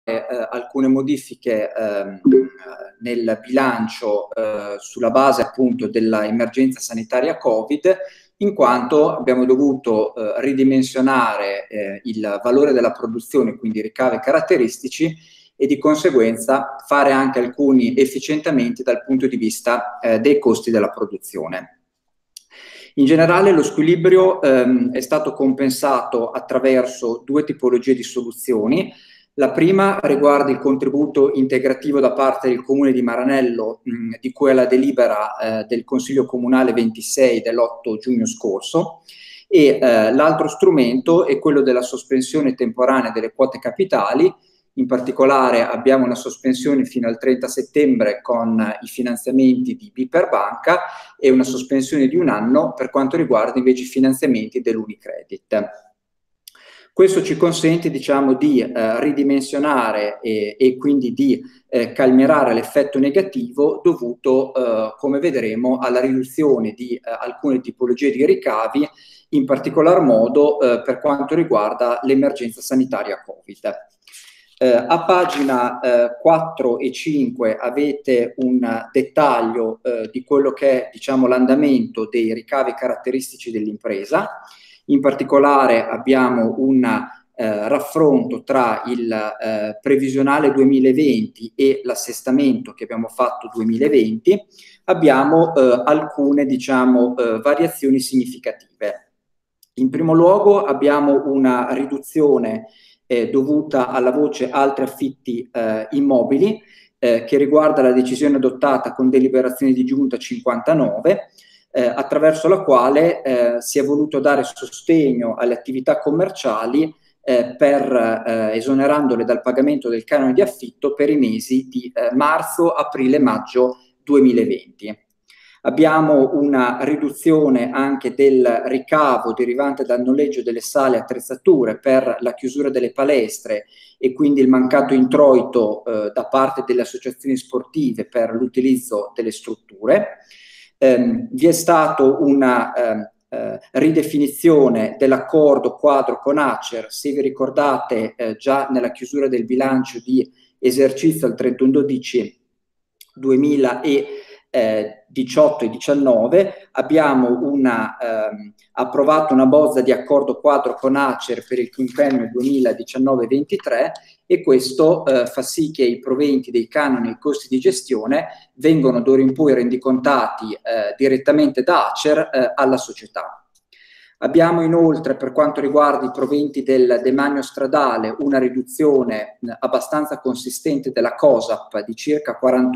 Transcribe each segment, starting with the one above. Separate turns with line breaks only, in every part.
alcune modifiche nel bilancio sulla base appunto dell'emergenza sanitaria Covid, in quanto abbiamo dovuto ridimensionare il valore della produzione, quindi ricavi caratteristici, e di conseguenza fare anche alcuni efficientamenti dal punto di vista dei costi della produzione. In generale lo squilibrio è stato compensato attraverso due tipologie di soluzioni. La prima riguarda il contributo integrativo da parte del Comune di Maranello, di cui è la delibera del Consiglio Comunale 26 dell'8 giugno scorso, e l'altro strumento è quello della sospensione temporanea delle quote capitali. In particolare abbiamo una sospensione fino al 30 settembre con i finanziamenti di BPER Banca e una sospensione di un anno per quanto riguarda invece i finanziamenti dell'Unicredit. Questo ci consente, diciamo, di ridimensionare e quindi di calmierare l'effetto negativo dovuto, come vedremo, alla riduzione di alcune tipologie di ricavi, in particolar modo per quanto riguarda l'emergenza sanitaria Covid. A pagina 4 e 5 avete un dettaglio di quello che è, diciamo, l'andamento dei ricavi caratteristici dell'impresa. In particolare abbiamo un raffronto tra il previsionale 2020 e l'assestamento che abbiamo fatto 2020. Abbiamo alcune, diciamo, variazioni significative. In primo luogo abbiamo una riduzione dovuta alla voce altri affitti immobili, che riguarda la decisione adottata con deliberazione di giunta 59, attraverso la quale si è voluto dare sostegno alle attività commerciali esonerandole dal pagamento del canone di affitto per i mesi di marzo, aprile e maggio 2020. Abbiamo una riduzione anche del ricavo derivante dal noleggio delle sale e attrezzature per la chiusura delle palestre e quindi il mancato introito da parte delle associazioni sportive per l'utilizzo delle strutture. Vi è stata una ridefinizione dell'accordo quadro con Acer. Se vi ricordate, già nella chiusura del bilancio di esercizio al 31/12/2018 e 19 abbiamo approvato una bozza di accordo quadro con Acer per il quinquennio 2019-23, e questo fa sì che i proventi dei canoni e i costi di gestione vengono d'ora in poi rendicontati direttamente da Acer alla società. Abbiamo inoltre, per quanto riguarda i proventi del demanio stradale, una riduzione abbastanza consistente della COSAP di circa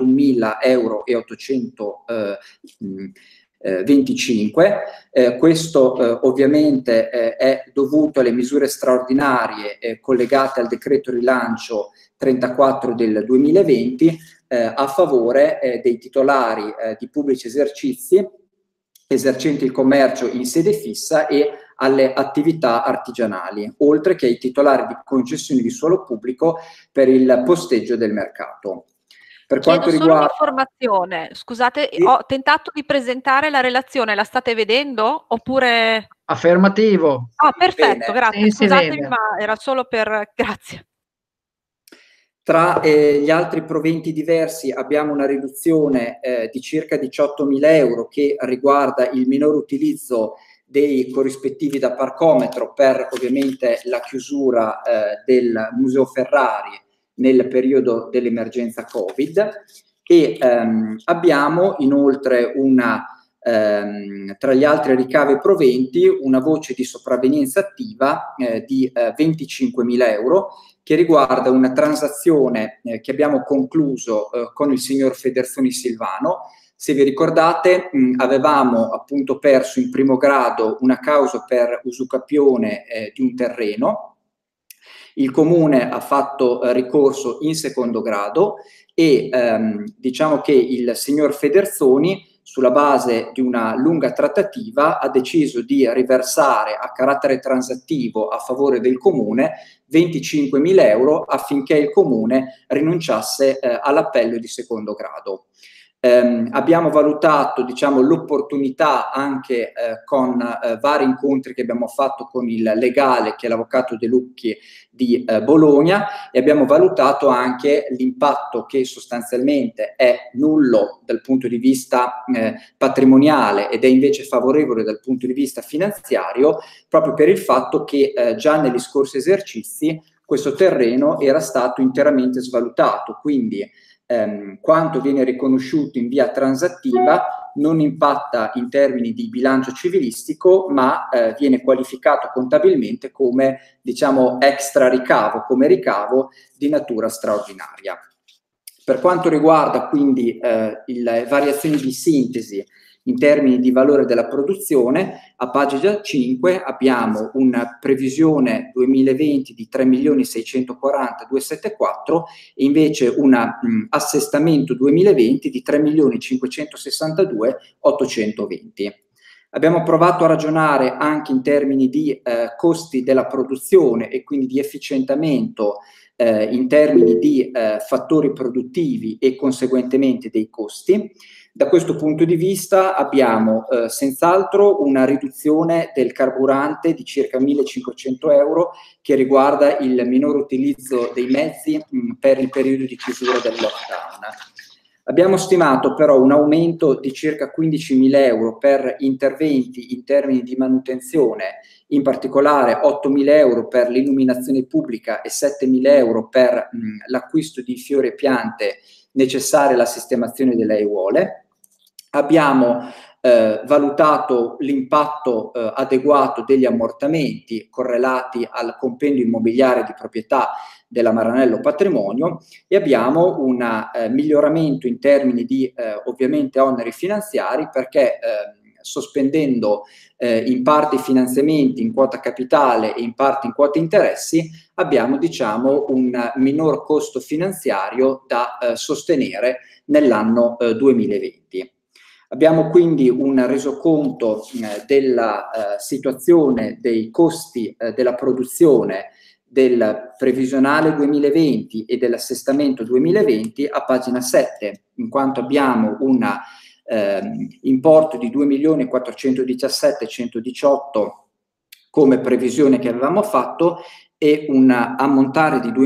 41.825. Questo ovviamente è dovuto alle misure straordinarie collegate al decreto rilancio 34 del 2020 a favore dei titolari di pubblici esercizi esercenti il commercio in sede fissa e alle attività artigianali, oltre che ai titolari di concessioni di suolo pubblico per il posteggio del mercato. Per quanto riguarda...
un'informazione, scusate, ho tentato di presentare la relazione, la state vedendo oppure...
Affermativo.
Ah, perfetto,
Bene.
grazie, scusatemi ma era solo per... grazie.
Tra gli altri proventi diversi abbiamo una riduzione di circa 18.000 euro che riguarda il minor utilizzo dei corrispettivi da parcometro per ovviamente la chiusura del Museo Ferrari nel periodo dell'emergenza Covid, e abbiamo inoltre tra gli altri ricavi e proventi una voce di sopravvenienza attiva di 25.000 euro che riguarda una transazione che abbiamo concluso con il signor Federzoni Silvano. Se vi ricordate, avevamo appunto perso in primo grado una causa per usucapione di un terreno. Il Comune ha fatto ricorso in secondo grado e diciamo che il signor Federzoni, sulla base di una lunga trattativa, ha deciso di riversare a carattere transattivo a favore del Comune 25.000 euro affinché il Comune rinunciasse all'appello di secondo grado. Abbiamo valutato, diciamo, l'opportunità anche con vari incontri che abbiamo fatto con il legale, che è l'avvocato De Lucchi di Bologna, e abbiamo valutato anche l'impatto, che sostanzialmente è nullo dal punto di vista patrimoniale ed è invece favorevole dal punto di vista finanziario, proprio per il fatto che già negli scorsi esercizi questo terreno era stato interamente svalutato, quindi quanto viene riconosciuto in via transattiva non impatta in termini di bilancio civilistico, ma viene qualificato contabilmente come, diciamo, extra ricavo, come ricavo di natura straordinaria. Per quanto riguarda quindi le variazioni di sintesi in termini di valore della produzione, a pagina 5 abbiamo una previsione 2020 di 3.640.274 e invece un assestamento 2020 di 3.562.820. Abbiamo provato a ragionare anche in termini di costi della produzione e quindi di efficientamento in termini di fattori produttivi e conseguentemente dei costi. Da questo punto di vista abbiamo senz'altro una riduzione del carburante di circa 1.500 euro che riguarda il minore utilizzo dei mezzi per il periodo di chiusura del lockdown. Abbiamo stimato però un aumento di circa 15.000 euro per interventi in termini di manutenzione, in particolare 8.000 euro per l'illuminazione pubblica e 7.000 euro per l'acquisto di fiori e piante necessarie alla sistemazione delle aiuole. Abbiamo valutato l'impatto adeguato degli ammortamenti correlati al compendio immobiliare di proprietà della Maranello Patrimonio e abbiamo un miglioramento in termini di ovviamente oneri finanziari, perché sospendendo in parte i finanziamenti in quota capitale e in parte in quota interessi abbiamo, diciamo, un minor costo finanziario da sostenere nell'anno 2020. Abbiamo quindi un resoconto della situazione dei costi della produzione del previsionale 2020 e dell'assestamento 2020 a pagina 7, in quanto abbiamo un importo di 2.417.118 come previsione che avevamo fatto e un ammontare di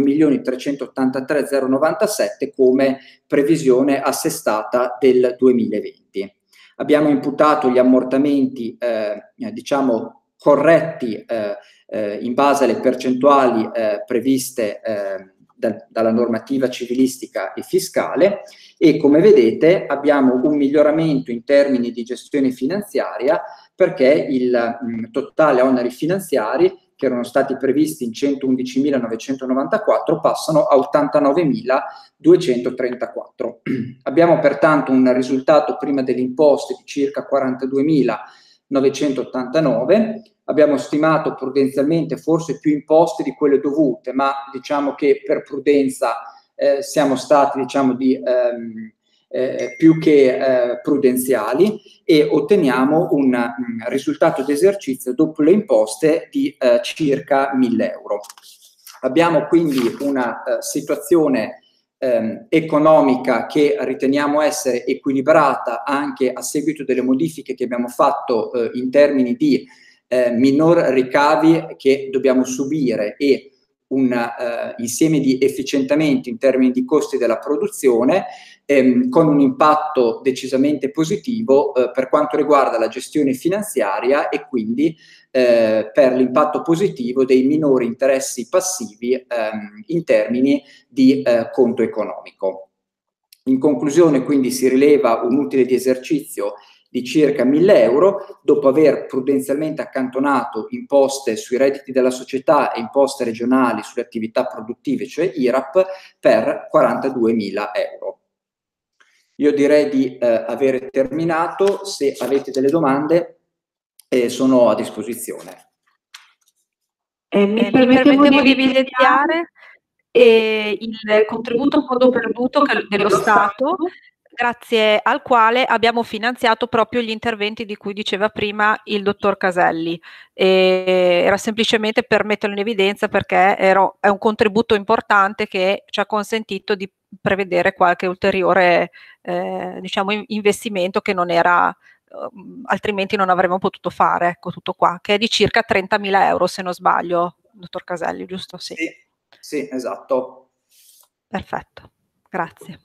2.383.097 come previsione assestata del 2020. Abbiamo imputato gli ammortamenti, diciamo, corretti in base alle percentuali previste dalla normativa civilistica e fiscale e, come vedete, abbiamo un miglioramento in termini di gestione finanziaria, perché il totale oneri finanziari, che erano stati previsti in 111.994, passano a 89.234. Abbiamo pertanto un risultato prima delle imposte di circa 42.989. Abbiamo stimato prudenzialmente forse più imposte di quelle dovute, ma diciamo che per prudenza siamo stati, diciamo, più che prudenziali, e otteniamo un risultato d'esercizio dopo le imposte di circa 1.000 euro. Abbiamo quindi una situazione economica che riteniamo essere equilibrata anche a seguito delle modifiche che abbiamo fatto in termini di minor ricavi che dobbiamo subire e un insieme di efficientamenti in termini di costi della produzione, con un impatto decisamente positivo per quanto riguarda la gestione finanziaria e quindi per l'impatto positivo dei minori interessi passivi in termini di conto economico. In conclusione, quindi, si rileva un utile di esercizio di circa 1.000 euro, dopo aver prudenzialmente accantonato imposte sui redditi della società e imposte regionali sulle attività produttive, cioè IRAP, per 42.000 euro. Io direi di avere terminato. Se avete delle domande sono a disposizione.
Mi permettevo di evidenziare il contributo a fondo perduto dello Stato, grazie al quale abbiamo finanziato proprio gli interventi di cui diceva prima il dottor Caselli. Era semplicemente per metterlo in evidenza, perché è un contributo importante che ci ha consentito di prevedere qualche ulteriore diciamo investimento che non era altrimenti non avremmo potuto fare, ecco, tutto qua, che è di circa 30.000 euro se non sbaglio, dottor Caselli, giusto? Sì.
Sì, sì, esatto.
Perfetto, grazie.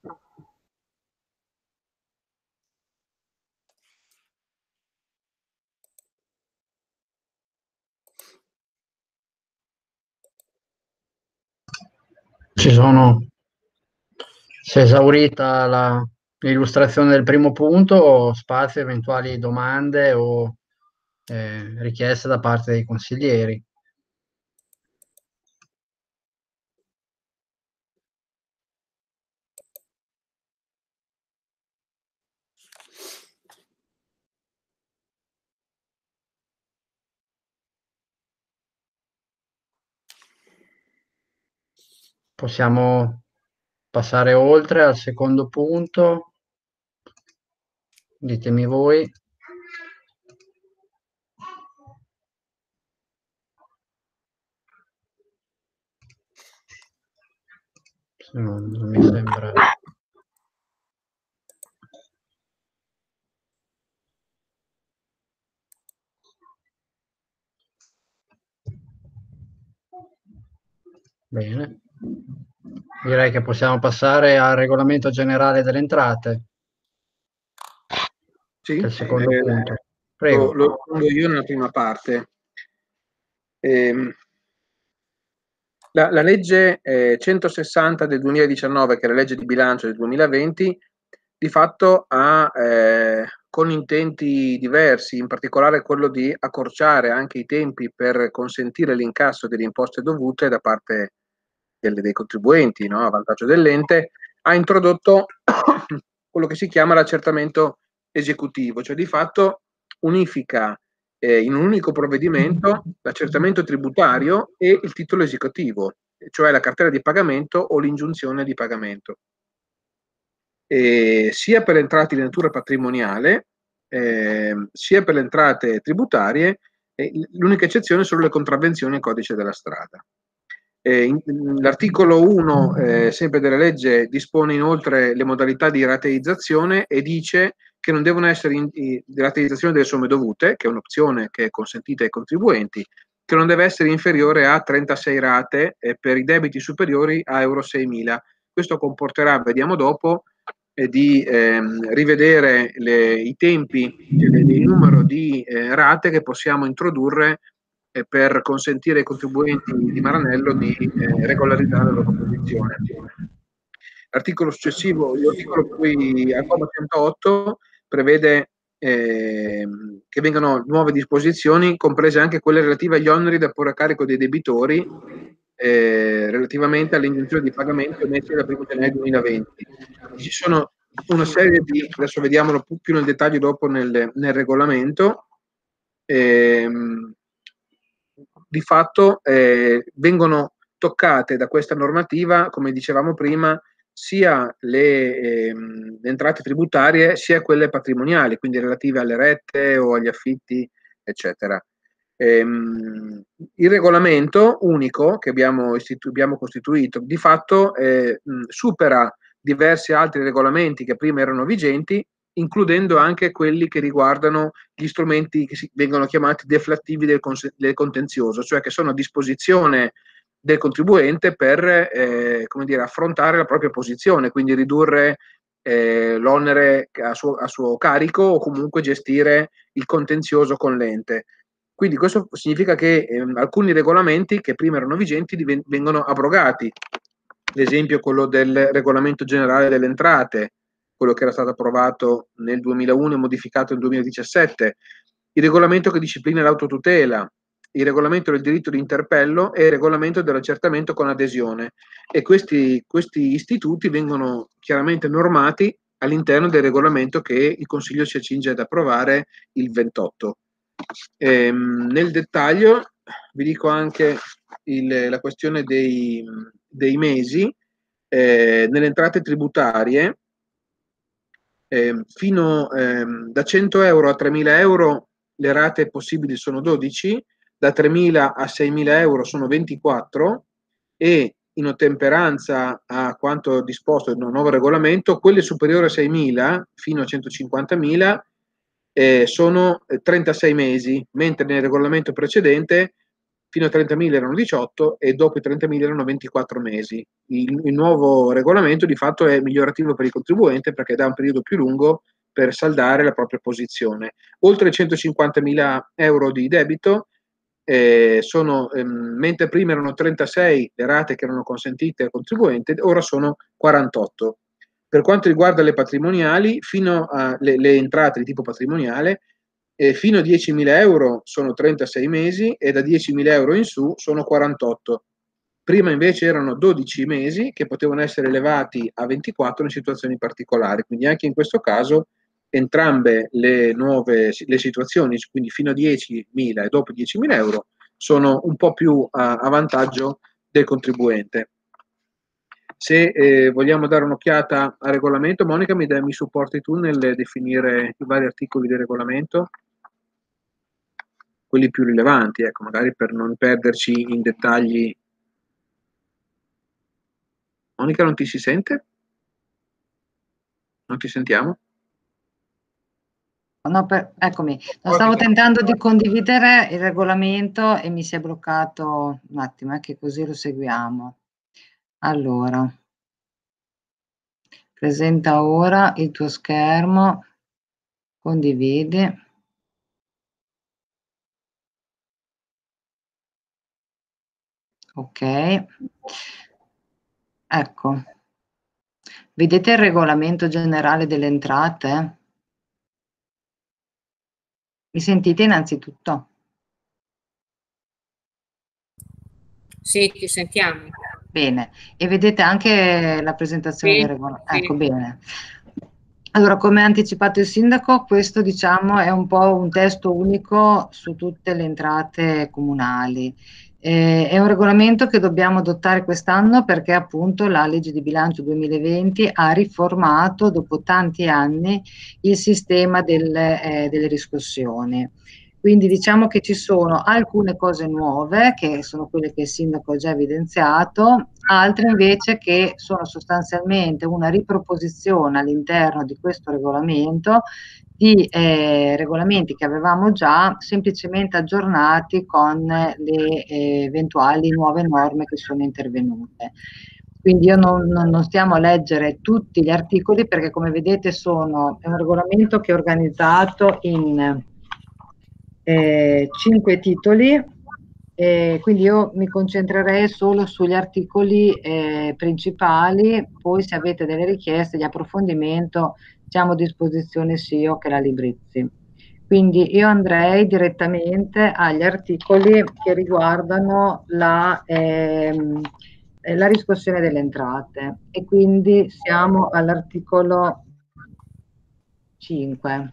Si è esaurita l'illustrazione del primo punto, o spazio eventuali domande o richieste da parte dei consiglieri? Possiamo passare oltre al secondo punto. Ditemi voi. Non mi sembra. Bene. Direi che possiamo passare al regolamento generale delle entrate.
Sì,
che è il secondo punto. Prego.
Lo rispondo io nella prima parte. La legge 160 del 2019, che è la legge di bilancio del 2020, di fatto ha, con intenti diversi, in particolare quello di accorciare anche i tempi per consentire l'incasso delle imposte dovute da parte dei contribuenti, no, a vantaggio dell'ente, ha introdotto quello che si chiama l'accertamento esecutivo, cioè di fatto unifica in un unico provvedimento l'accertamento tributario e il titolo esecutivo, cioè la cartella di pagamento o l'ingiunzione di pagamento. Sia per le entrate di natura patrimoniale, sia per le entrate tributarie, l'unica eccezione sono le contravvenzioni al codice della strada. L'articolo 1, sempre della legge, dispone inoltre le modalità di rateizzazione e dice che non devono essere di rateizzazione delle somme dovute, che è un'opzione che è consentita ai contribuenti, che non deve essere inferiore a 36 rate per i debiti superiori a euro 6.000. Questo comporterà, vediamo dopo, di rivedere i tempi, il numero di rate che possiamo introdurre per consentire ai contribuenti di Maranello di regolarizzare la loro posizione. L'articolo successivo, l'articolo qui al comma 108, prevede che vengano nuove disposizioni, comprese anche quelle relative agli oneri da porre a carico dei debitori relativamente all'ingiunzione di pagamento emesse dal 1 gennaio 2020. Ci sono una serie di, adesso vediamolo più nel dettaglio dopo nel regolamento, di fatto vengono toccate da questa normativa, come dicevamo prima, sia le entrate tributarie sia quelle patrimoniali, quindi relative alle rette o agli affitti, eccetera. Il regolamento unico che abbiamo costituito di fatto supera diversi altri regolamenti che prima erano vigenti, includendo anche quelli che riguardano gli strumenti che vengono chiamati deflattivi del contenzioso, cioè che sono a disposizione del contribuente per come dire, affrontare la propria posizione, quindi ridurre l'onere a suo carico o comunque gestire il contenzioso con l'ente. Quindi questo significa che alcuni regolamenti che prima erano vigenti vengono abrogati, ad esempio quello del regolamento generale delle entrate, quello che era stato approvato nel 2001 e modificato nel 2017, il regolamento che disciplina l'autotutela, il regolamento del diritto di interpello e il regolamento dell'accertamento con adesione. E questi istituti vengono chiaramente normati all'interno del regolamento che il Consiglio si accinge ad approvare il 28. Nel dettaglio vi dico anche la questione dei mesi. Nelle entrate tributarie fino da 100 euro a 3.000 euro le rate possibili sono 12, da 3.000 a 6.000 euro sono 24 e in ottemperanza a quanto disposto nel nuovo regolamento, quelle superiori a 6.000 fino a 150.000 sono 36 mesi, mentre nel regolamento precedente fino a 30.000 erano 18 e dopo i 30.000 erano 24 mesi. Il nuovo regolamento di fatto è migliorativo per il contribuente perché dà un periodo più lungo per saldare la propria posizione. Oltre 150.000 euro di debito mentre prima erano 36 le rate che erano consentite al contribuente, ora sono 48. Per quanto riguarda le patrimoniali, fino a le entrate di tipo patrimoniale, fino a 10.000 euro sono 36 mesi e da 10.000 euro in su sono 48. Prima invece erano 12 mesi che potevano essere elevati a 24 in situazioni particolari, quindi anche in questo caso entrambe le situazioni, quindi fino a 10.000 e dopo 10.000 euro, sono un po' più a vantaggio del contribuente. Se vogliamo dare un'occhiata al regolamento, Monica, mi supporti tu nel definire i vari articoli del regolamento? Quelli più rilevanti, ecco, magari per non perderci in dettagli. Monica, non ti si sente? Non ti sentiamo?
No, eccomi, stavo tentando di condividere il regolamento e mi si è bloccato un attimo, che così lo seguiamo. Allora, presenta ora il tuo schermo, condividi. Ok, ecco, vedete il regolamento generale delle entrate? Mi sentite innanzitutto?
Sì, ti sentiamo.
Bene, e vedete anche la presentazione
Sì,
del regolamento?
sì.
Ecco, bene. Allora, come ha anticipato il sindaco, questo diciamo è un po' un testo unico su tutte le entrate comunali. È un regolamento che dobbiamo adottare quest'anno perché appunto la legge di bilancio 2020 ha riformato dopo tanti anni il sistema delle riscossioni. Quindi diciamo che ci sono alcune cose nuove, che sono quelle che il sindaco ha già evidenziato, altre invece che sono sostanzialmente una riproposizione all'interno di questo regolamento di regolamenti che avevamo già semplicemente aggiornati con le eventuali nuove norme che sono intervenute. Quindi io non stiamo a leggere tutti gli articoli perché come vedete è un regolamento che è organizzato in 5 titoli, quindi io mi concentrerei solo sugli articoli principali, poi se avete delle richieste di approfondimento siamo a disposizione sia io che la Librizzi. Quindi io andrei direttamente agli articoli che riguardano la riscossione delle entrate e quindi siamo all'articolo 5,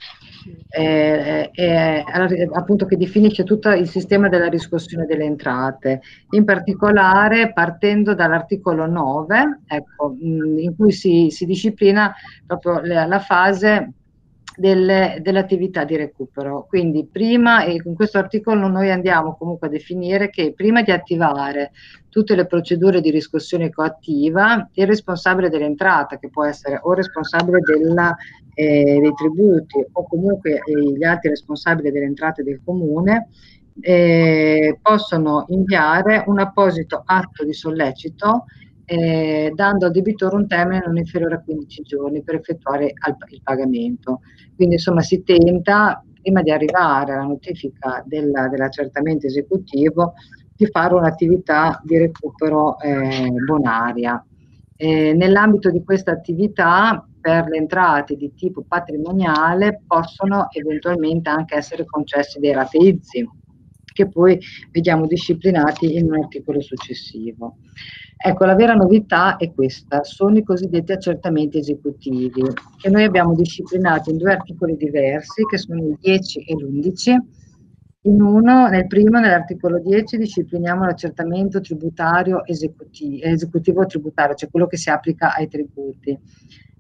appunto che definisce tutto il sistema della riscossione delle entrate, in particolare partendo dall'articolo 9, ecco, in cui si disciplina proprio la fase dell'attività di recupero. Quindi prima, e con questo articolo noi andiamo comunque a definire che prima di attivare tutte le procedure di riscossione coattiva, il responsabile dell'entrata, che può essere o responsabile dei tributi o comunque gli altri responsabili delle entrate del comune, possono inviare un apposito atto di sollecito dando al debitore un termine non inferiore a 15 giorni per effettuare il pagamento. Quindi insomma si tenta, prima di arrivare alla notifica dell'accertamento esecutivo, di fare un'attività di recupero bonaria. Nell'ambito di questa attività, per le entrate di tipo patrimoniale, possono eventualmente anche essere concessi dei rateizi, che poi vediamo disciplinati in un articolo successivo. Ecco, la vera novità è questa, sono i cosiddetti accertamenti esecutivi, che noi abbiamo disciplinati in 2 articoli diversi, che sono il 10 e l'11. Nel primo, nell'articolo 10, discipliniamo l'accertamento tributario esecutivo tributario, cioè quello che si applica ai tributi.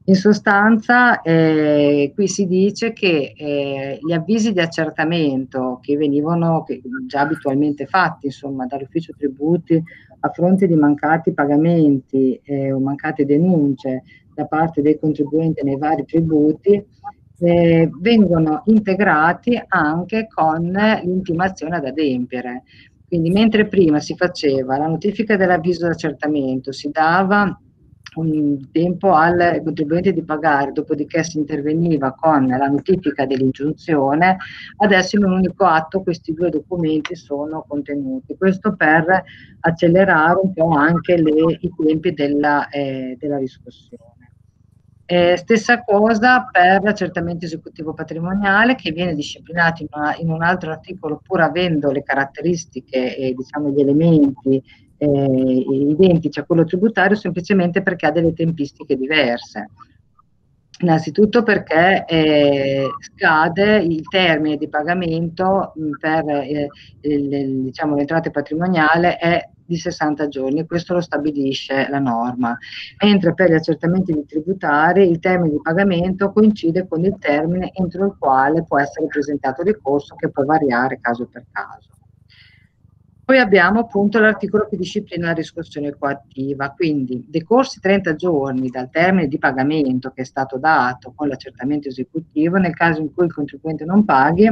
In sostanza, qui si dice che gli avvisi di accertamento che venivano già abitualmente fatti, insomma, dall'ufficio tributi a fronte di mancati pagamenti o mancate denunce da parte dei contribuenti nei vari tributi, vengono integrati anche con l'intimazione ad adempiere. Quindi mentre prima si faceva la notifica dell'avviso di accertamento, si dava un tempo al contribuente di pagare, dopodiché si interveniva con la notifica dell'ingiunzione, adesso in un unico atto questi due documenti sono contenuti. Questo per accelerare un po' anche i tempi della riscossione. Stessa cosa per l'accertamento esecutivo patrimoniale, che viene disciplinato in un altro articolo, pur avendo le caratteristiche e diciamo gli elementi identici a quello tributario, semplicemente perché ha delle tempistiche diverse. Innanzitutto perché scade il termine di pagamento per diciamo, l'entrata patrimoniale è di 60 giorni, questo lo stabilisce la norma, mentre per gli accertamenti tributari il termine di pagamento coincide con il termine entro il quale può essere presentato ricorso, che può variare caso per caso. Poi abbiamo appunto l'articolo che disciplina la riscossione coattiva, quindi decorsi 30 giorni dal termine di pagamento che è stato dato con l'accertamento esecutivo, nel caso in cui il contribuente non paghi,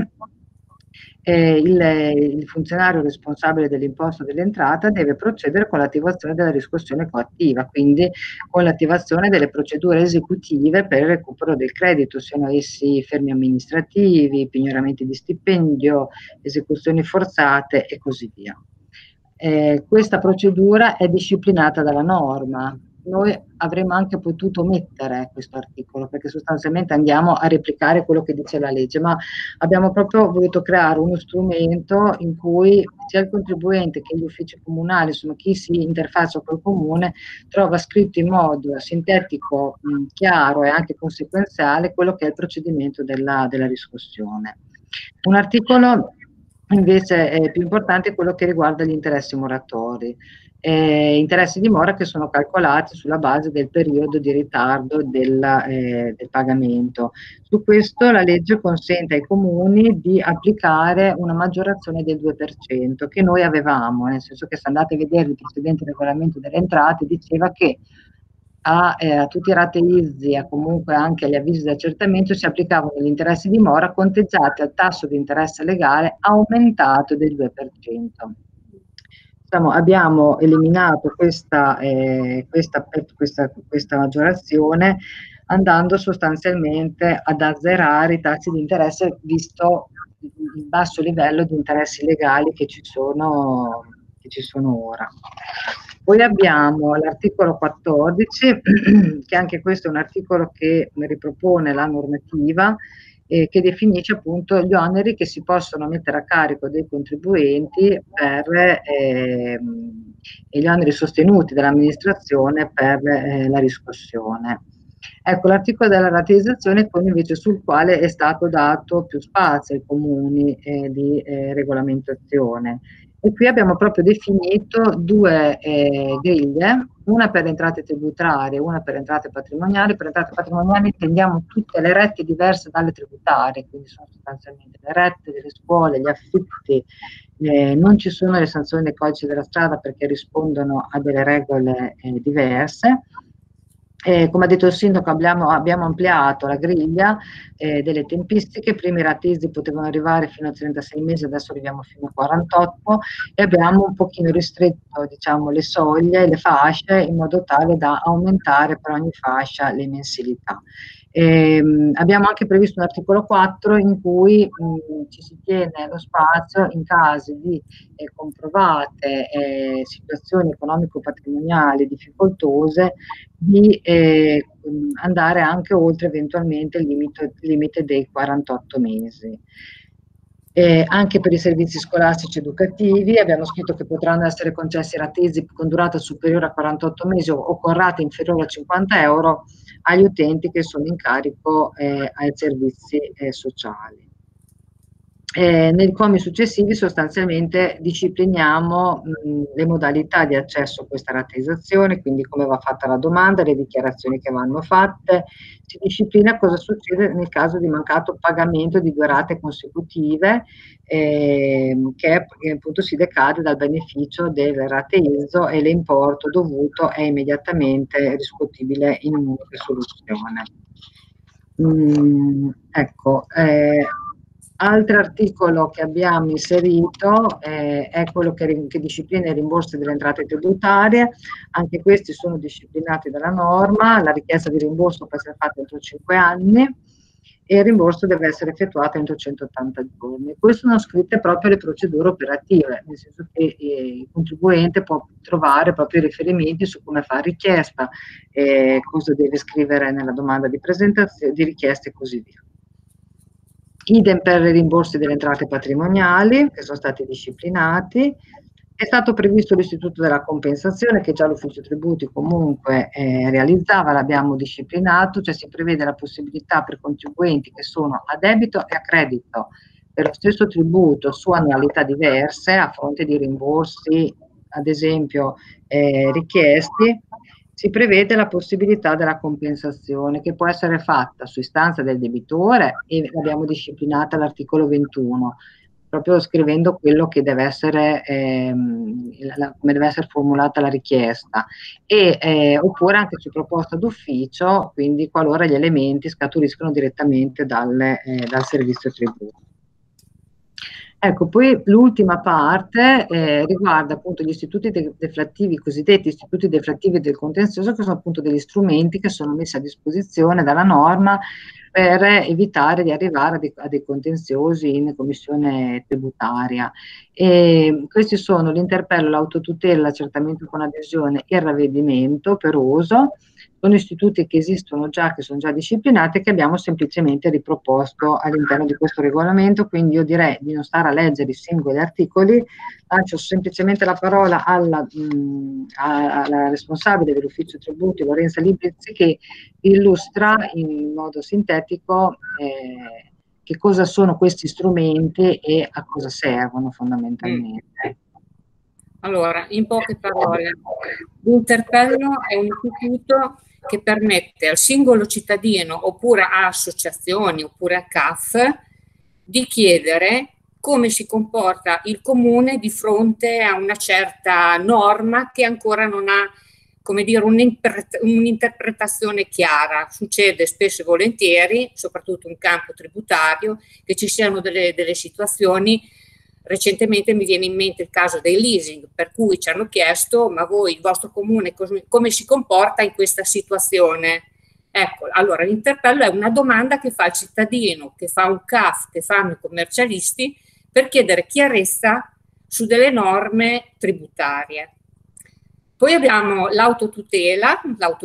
il funzionario responsabile dell'imposta dell'entrata deve procedere con l'attivazione della riscossione coattiva, quindi con l'attivazione delle procedure esecutive per il recupero del credito, siano essi fermi amministrativi, pignoramenti di stipendio, esecuzioni forzate e così via. Questa procedura è disciplinata dalla norma. Noi avremmo anche potuto omettere questo articolo, perché sostanzialmente andiamo a replicare quello che dice la legge, ma abbiamo proprio voluto creare uno strumento in cui sia il contribuente che gli uffici comunali, insomma chi si interfaccia col comune, trova scritto in modo sintetico, chiaro e anche conseguenziale quello che è il procedimento della riscossione. Un articolo invece più importante è quello che riguarda gli interessi moratori. Interessi di mora che sono calcolati sulla base del periodo di ritardo del pagamento. Su questo la legge consente ai comuni di applicare una maggiorazione del 2% che noi avevamo, nel senso che se andate a vedere il precedente regolamento delle entrate diceva che a tutti i rateizi e comunque anche agli avvisi di accertamento si applicavano gli interessi di mora conteggiati al tasso di interesse legale aumentato del 2%. Diciamo, abbiamo eliminato questa maggiorazione andando sostanzialmente ad azzerare i tassi di interesse visto il basso livello di interessi legali che ci sono ora. Poi abbiamo l'articolo 14, che anche questo è un articolo che ripropone la normativa che definisce appunto gli oneri che si possono mettere a carico dei contribuenti e gli oneri sostenuti dall'amministrazione per la riscossione. Ecco, l'articolo della rateizzazione poi invece sul quale è stato dato più spazio ai comuni di regolamentazione. E qui abbiamo proprio definito due griglie, una per le entrate tributarie, una per le entrate patrimoniali. Per le entrate patrimoniali intendiamo tutte le rette diverse dalle tributarie, quindi sono sostanzialmente le rette delle scuole, gli affitti, non ci sono le sanzioni del codice della strada perché rispondono a delle regole diverse. Come ha detto il sindaco, abbiamo ampliato la griglia delle tempistiche. Prima i rateizi potevano arrivare fino a 36 mesi, adesso arriviamo fino a 48 e abbiamo un pochino ristretto, diciamo, le soglie, le fasce, in modo tale da aumentare per ogni fascia le mensilità. Abbiamo anche previsto un articolo 4 in cui ci si tiene lo spazio in casi di comprovate situazioni economico-patrimoniali difficoltose di andare anche oltre eventualmente il limite dei 48 mesi. Anche per i servizi scolastici educativi abbiamo scritto che potranno essere concessi rateizi con durata superiore a 48 mesi o con rate inferiori a 50 euro agli utenti che sono in carico ai servizi sociali. Nei commi successivi sostanzialmente discipliniamo le modalità di accesso a questa rateizzazione, quindi come va fatta la domanda, le dichiarazioni che vanno fatte, si disciplina cosa succede nel caso di mancato pagamento di 2 rate consecutive, che appunto si decade dal beneficio del rateizzo e l'importo dovuto è immediatamente riscuotibile in un'unica soluzione. Ecco, altro articolo che abbiamo inserito è quello che disciplina i rimborsi delle entrate tributarie. Anche questi sono disciplinati dalla norma. La richiesta di rimborso può essere fatta entro 5 anni e il rimborso deve essere effettuato entro 180 giorni. Poi sono scritte proprio le procedure operative, nel senso che il contribuente può trovare proprio i riferimenti su come fare richiesta, cosa deve scrivere nella domanda di presentazione, di richiesta e così via. Idem per i rimborsi delle entrate patrimoniali che sono stati disciplinati. È stato previsto l'istituto della compensazione che già l'ufficio tributi comunque realizzava, l'abbiamo disciplinato, cioè si prevede la possibilità per contribuenti che sono a debito e a credito per lo stesso tributo su annualità diverse a fronte di rimborsi, ad esempio richiesti. Si prevede la possibilità della compensazione che può essere fatta su istanza del debitore e l'abbiamo disciplinata all'articolo 21, proprio scrivendo quello che deve essere, come deve essere formulata la richiesta, oppure anche su proposta d'ufficio, quindi qualora gli elementi scaturiscono direttamente dal servizio tributo. Ecco, poi l'ultima parte riguarda appunto gli istituti deflattivi, i cosiddetti istituti deflattivi del contenzioso, che sono appunto degli strumenti che sono messi a disposizione dalla norma per evitare di arrivare a dei contenziosi in commissione tributaria. E questi sono l'interpello, l'autotutela, l'accertamento con adesione e il ravvedimento per uso. Sono istituti che esistono già, che sono già disciplinati e che abbiamo semplicemente riproposto all'interno di questo regolamento, quindi io direi di non stare a leggere i singoli articoli, lancio semplicemente la parola alla responsabile dell'ufficio tributi, Lorenza Librizzi, che illustra in modo sintetico che cosa sono questi strumenti e a cosa servono fondamentalmente.
Allora, in poche parole, l'interpello è un istituto che permette al singolo cittadino oppure a associazioni oppure a CAF di chiedere come si comporta il comune di fronte a una certa norma che ancora non ha, come dire, un'interpretazione chiara. Succede spesso e volentieri, soprattutto in campo tributario, che ci siano delle situazioni. Recentemente mi viene in mente il caso dei leasing, per cui ci hanno chiesto: ma voi, il vostro comune, come si comporta in questa situazione? Ecco, allora l'interpello è una domanda che fa il cittadino, che fa un CAF, che fanno i commercialisti, per chiedere chiarezza su delle norme tributarie. Poi abbiamo l'autotutela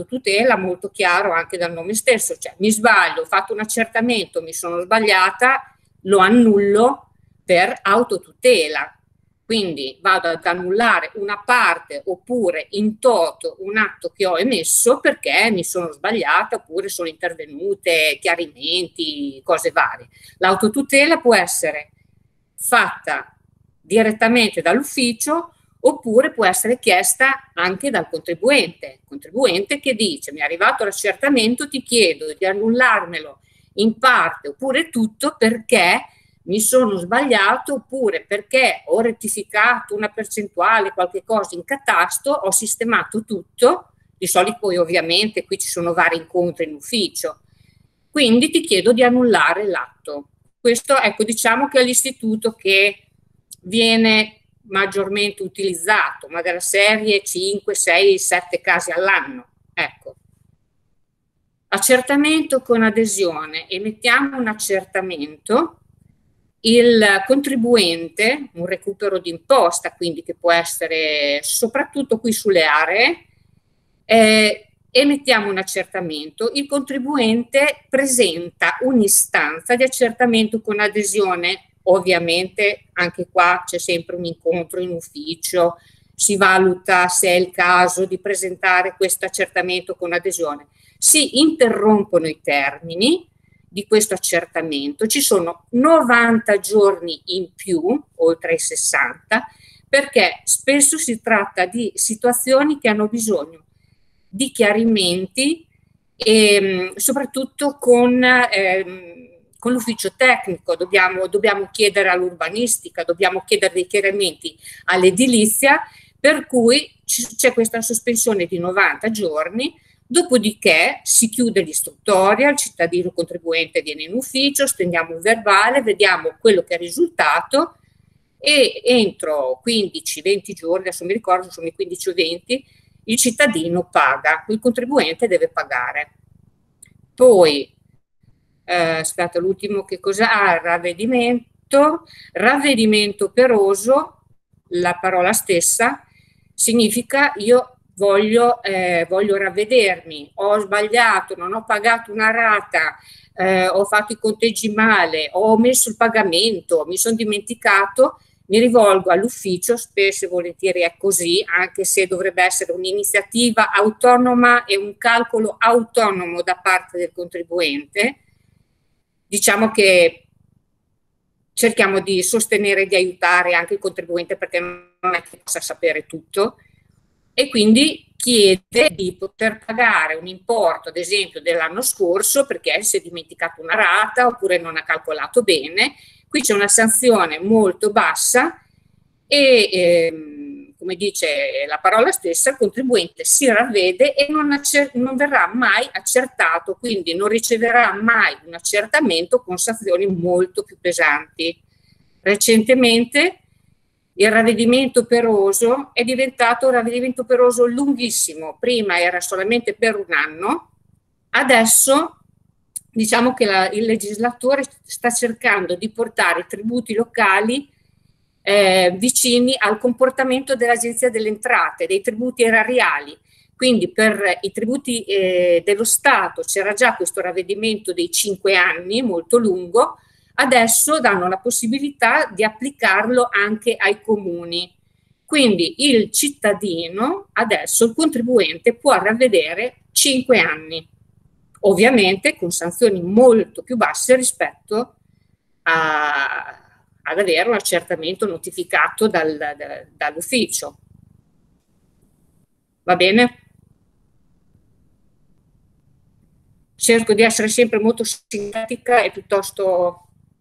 molto chiaro anche dal nome stesso, cioè mi sbaglio, ho fatto un accertamento, mi sono sbagliata, lo annullo per autotutela, quindi vado ad annullare una parte oppure in toto un atto che ho emesso perché mi sono sbagliata oppure sono intervenute chiarimenti, cose varie. L'autotutela può essere fatta direttamente dall'ufficio oppure può essere chiesta anche dal contribuente. Il contribuente che dice: mi è arrivato l'accertamento, ti chiedo di annullarmelo in parte oppure tutto perché mi sono sbagliato oppure perché ho rettificato una percentuale, qualche cosa in catasto, ho sistemato tutto. Di solito poi ovviamente qui ci sono vari incontri in ufficio, quindi ti chiedo di annullare l'atto. Questo, ecco, diciamo che è l'istituto che viene maggiormente utilizzato, ma della serie 5, 6, 7 casi all'anno. Ecco. Accertamento con adesione. Emettiamo un accertamento. Il contribuente, un recupero d'imposta, quindi che può essere soprattutto qui sulle aree, emettiamo un accertamento, il contribuente presenta un'istanza di accertamento con adesione, ovviamente anche qua c'è sempre un incontro in ufficio, si valuta se è il caso di presentare questo accertamento con adesione, si interrompono i termini di questo accertamento. Ci sono 90 giorni in più, oltre ai 60, perché spesso si tratta di situazioni che hanno bisogno di chiarimenti e soprattutto con l'ufficio tecnico. Dobbiamo chiedere all'urbanistica, dobbiamo chiedere dei chiarimenti all'edilizia, per cui c'è questa sospensione di 90 giorni, dopodiché si chiude l'istruttoria, il cittadino contribuente viene in ufficio, stendiamo un verbale, vediamo quello che è risultato e entro 15-20 giorni, adesso mi ricordo sono i 15 o 20, il cittadino paga, il contribuente deve pagare. Poi, aspetta, l'ultimo che cosa? Ravvedimento operoso, la parola stessa, significa io voglio ravvedermi, ho sbagliato, non ho pagato una rata, ho fatto i conteggi male, ho omesso il pagamento, mi sono dimenticato, mi rivolgo all'ufficio, spesso e volentieri è così, anche se dovrebbe essere un'iniziativa autonoma e un calcolo autonomo da parte del contribuente. Diciamo che cerchiamo di sostenere e di aiutare anche il contribuente, perché non è che possa sapere tutto, e quindi chiede di poter pagare un importo, ad esempio, dell'anno scorso perché si è dimenticato una rata oppure non ha calcolato bene. Qui c'è una sanzione molto bassa e, come dice la parola stessa, il contribuente si ravvede e non verrà mai accertato, quindi non riceverà mai un accertamento con sanzioni molto più pesanti. Recentemente il ravvedimento operoso è diventato un ravvedimento operoso lunghissimo, prima era solamente per un anno, adesso diciamo che il legislatore sta cercando di portare i tributi locali vicini al comportamento dell'Agenzia delle Entrate, dei tributi erariali. Quindi per i tributi dello Stato c'era già questo ravvedimento dei 5 anni, molto lungo, adesso danno la possibilità di applicarlo anche ai comuni. Quindi il cittadino, adesso il contribuente, può ravvedere 5 anni, ovviamente con sanzioni molto più basse rispetto ad avere un accertamento notificato dall'ufficio. Va bene? Cerco di essere sempre molto sintetica e piuttosto...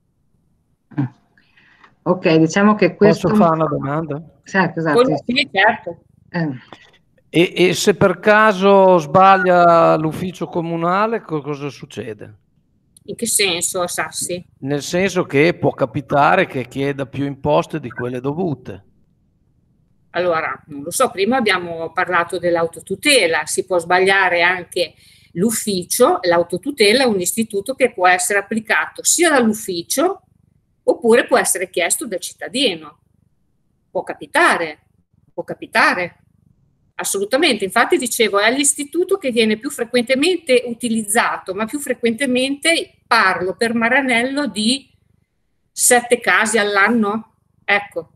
Ok, diciamo che questo...
Posso fare una domanda?
Sì, esatto.
Sì, certo.
E se per caso sbaglia l'ufficio comunale, cosa succede?
In che senso, Sassi?
Nel senso che può capitare che chieda più imposte di quelle dovute.
Allora, non lo so, prima abbiamo parlato dell'autotutela, si può sbagliare anche l'ufficio. L'autotutela è un istituto che può essere applicato sia dall'ufficio oppure può essere chiesto dal cittadino. Può capitare, assolutamente. Infatti dicevo, è l'istituto che viene più frequentemente utilizzato, ma più frequentemente parlo per Maranello di 7 casi all'anno, ecco.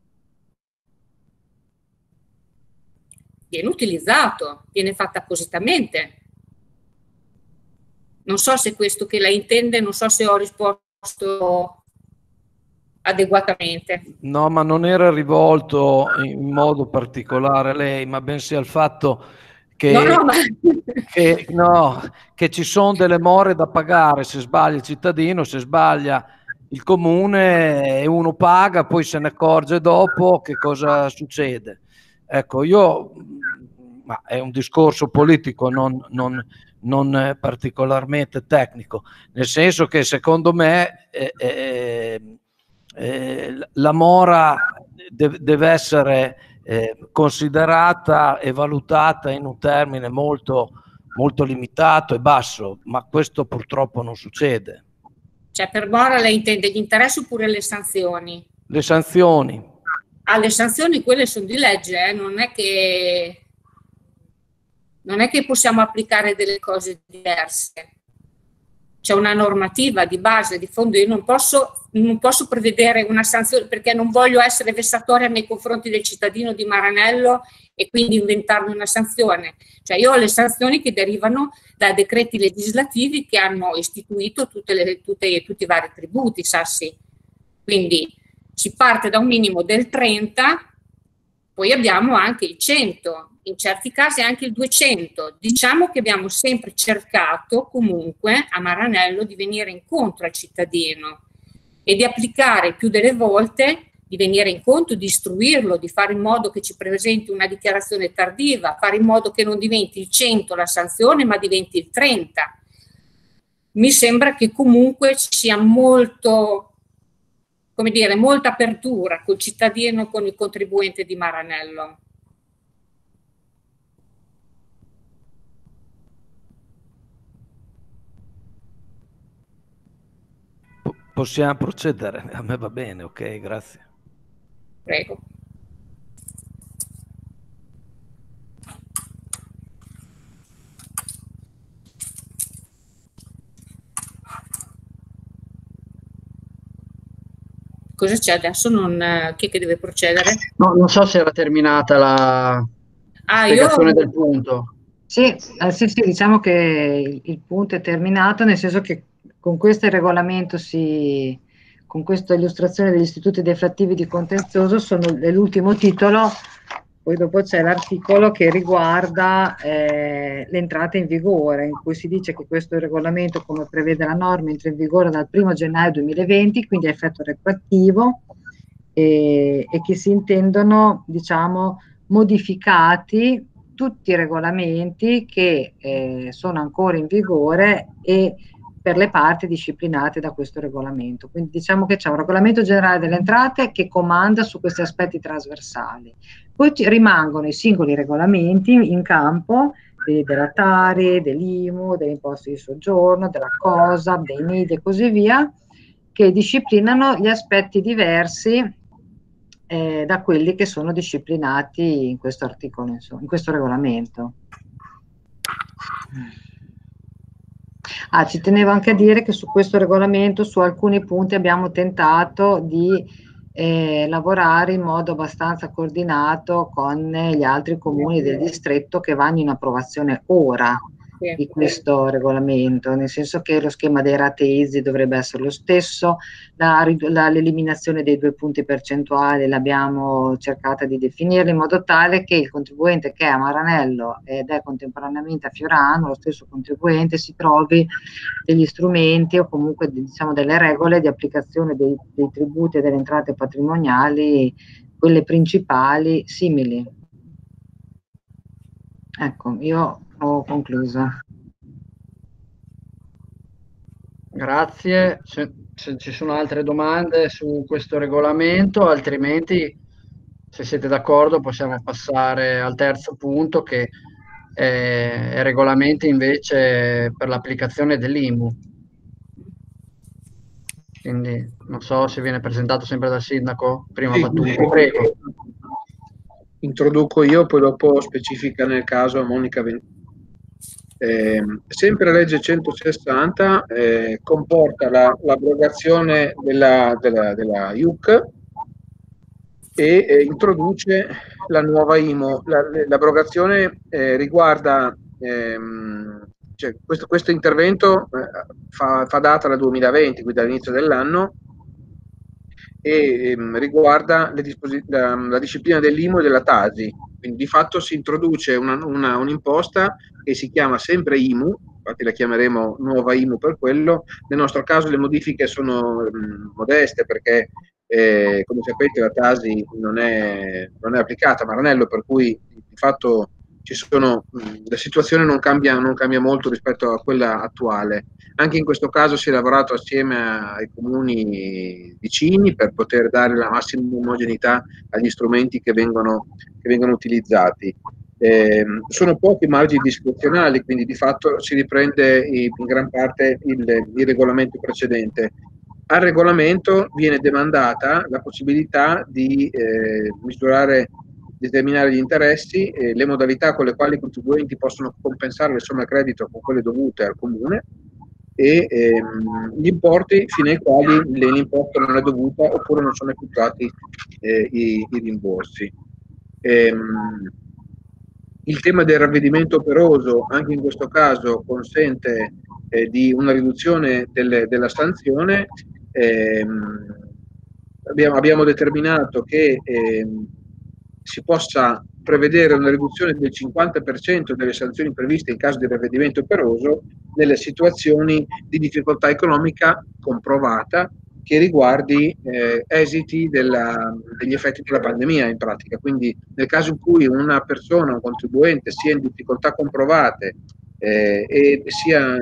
Viene utilizzato, viene fatto appositamente. Non so se questo che lei intende, non so se ho risposto adeguatamente.
No, ma non era rivolto in modo particolare a lei, ma bensì al fatto che, che ci sono delle more da pagare se sbaglia il cittadino, se sbaglia il comune e uno paga, poi se ne accorge dopo che cosa succede. Ecco, ma è un discorso politico, non particolarmente tecnico, nel senso che secondo me la mora deve essere considerata e valutata in un termine molto, molto limitato e basso, ma questo purtroppo non succede.
Cioè per mora lei intende gli interessi oppure le sanzioni?
Le sanzioni.
Le sanzioni quelle sono di legge, non è che possiamo applicare delle cose diverse. c'è una normativa di base, di fondo. Io non posso prevedere una sanzione, perché non voglio essere vessatoria nei confronti del cittadino di Maranello e quindi inventarmi una sanzione. Cioè io ho le sanzioni che derivano da decreti legislativi che hanno istituito tutti i vari tributi, Sassi. Quindi si parte da un minimo del 30, poi abbiamo anche il 100, in certi casi anche il 200. Diciamo che abbiamo sempre cercato comunque a Maranello di venire incontro al cittadino e di applicare più delle volte, di venire incontro, di istruirlo, di fare in modo che ci presenti una dichiarazione tardiva, fare in modo che non diventi il 100 la sanzione ma diventi il 30. Mi sembra che comunque ci sia molto, come dire, molta apertura col cittadino e con il contribuente di Maranello.
Possiamo procedere? A me va bene, ok, grazie.
Prego. Cosa c'è adesso? Chi è che deve procedere?
No, non so se era terminata la spiegazione del punto.
Sì, diciamo che il punto è terminato, nel senso che con questo regolamento con questa illustrazione degli istituti deflattivi di contenzioso è l'ultimo titolo, poi dopo c'è l'articolo che riguarda l'entrata in vigore, in cui si dice che questo regolamento, come prevede la norma, entra in vigore dal 1 gennaio 2020, quindi a effetto retroattivo, e che si intendono, diciamo, modificati tutti i regolamenti che sono ancora in vigore e per le parti disciplinate da questo regolamento. Quindi diciamo che c'è un regolamento generale delle entrate che comanda su questi aspetti trasversali. Poi rimangono i singoli regolamenti in campo della Tari, dell'IMU, delle imposte di soggiorno, della COSAP, dei NIDI e così via, che disciplinano gli aspetti diversi da quelli che sono disciplinati in questo articolo, insomma, in questo regolamento. Ci tenevo anche a dire che su questo regolamento, su alcuni punti abbiamo tentato di lavorare in modo abbastanza coordinato con gli altri comuni del distretto che vanno in approvazione ora di questo regolamento, nel senso che lo schema dei rateizi dovrebbe essere lo stesso, l'eliminazione dei 2 punti percentuali l'abbiamo cercata di definire in modo tale che il contribuente che è a Maranello ed è contemporaneamente a Fiorano, lo stesso contribuente, si trovi degli strumenti o comunque diciamo delle regole di applicazione dei tributi e delle entrate patrimoniali, quelle principali, simili. Ecco, io ho concluso.
Grazie. Se ci sono altre domande su questo regolamento, altrimenti, se siete d'accordo, possiamo passare al terzo punto, che è regolamenti invece per l'applicazione dell'IMU. Quindi non so se viene presentato sempre dal sindaco, prima
Sì.
battuto. Prego.
Introduco io, poi dopo specifica nel caso Monica Venturi. Sempre la legge 160 comporta l'abrogazione della IUC e introduce la nuova IMU. L'abrogazione riguarda, cioè questo intervento fa data dal 2020, quindi dall'inizio dell'anno, e riguarda la disciplina dell'IMU e della TASI. Quindi di fatto si introduce un'imposta che si chiama sempre IMU, infatti la chiameremo nuova IMU per quello. Nel nostro caso le modifiche sono modeste perché come sapete la TASI non è applicata a Maranello, per cui di fatto la situazione non cambia molto rispetto a quella attuale. Anche in questo caso si è lavorato assieme ai comuni vicini per poter dare la massima omogeneità agli strumenti che vengono utilizzati. Sono pochi margini discrezionali, quindi di fatto si riprende in gran parte il regolamento precedente. Al regolamento viene demandata la possibilità di determinare gli interessi e le modalità con le quali i contribuenti possono compensare le somme a credito con quelle dovute al comune, e gli importi fino ai quali l'imposta non è dovuta oppure non sono effettuati i rimborsi. Il tema del ravvedimento operoso anche in questo caso consente di una riduzione della sanzione. Abbiamo determinato che si possa prevedere una riduzione del 50% delle sanzioni previste in caso di ravvedimento operoso nelle situazioni di difficoltà economica comprovata che riguardi esiti degli effetti della pandemia in pratica. Quindi nel caso in cui una persona, un contribuente, sia in difficoltà comprovate e sia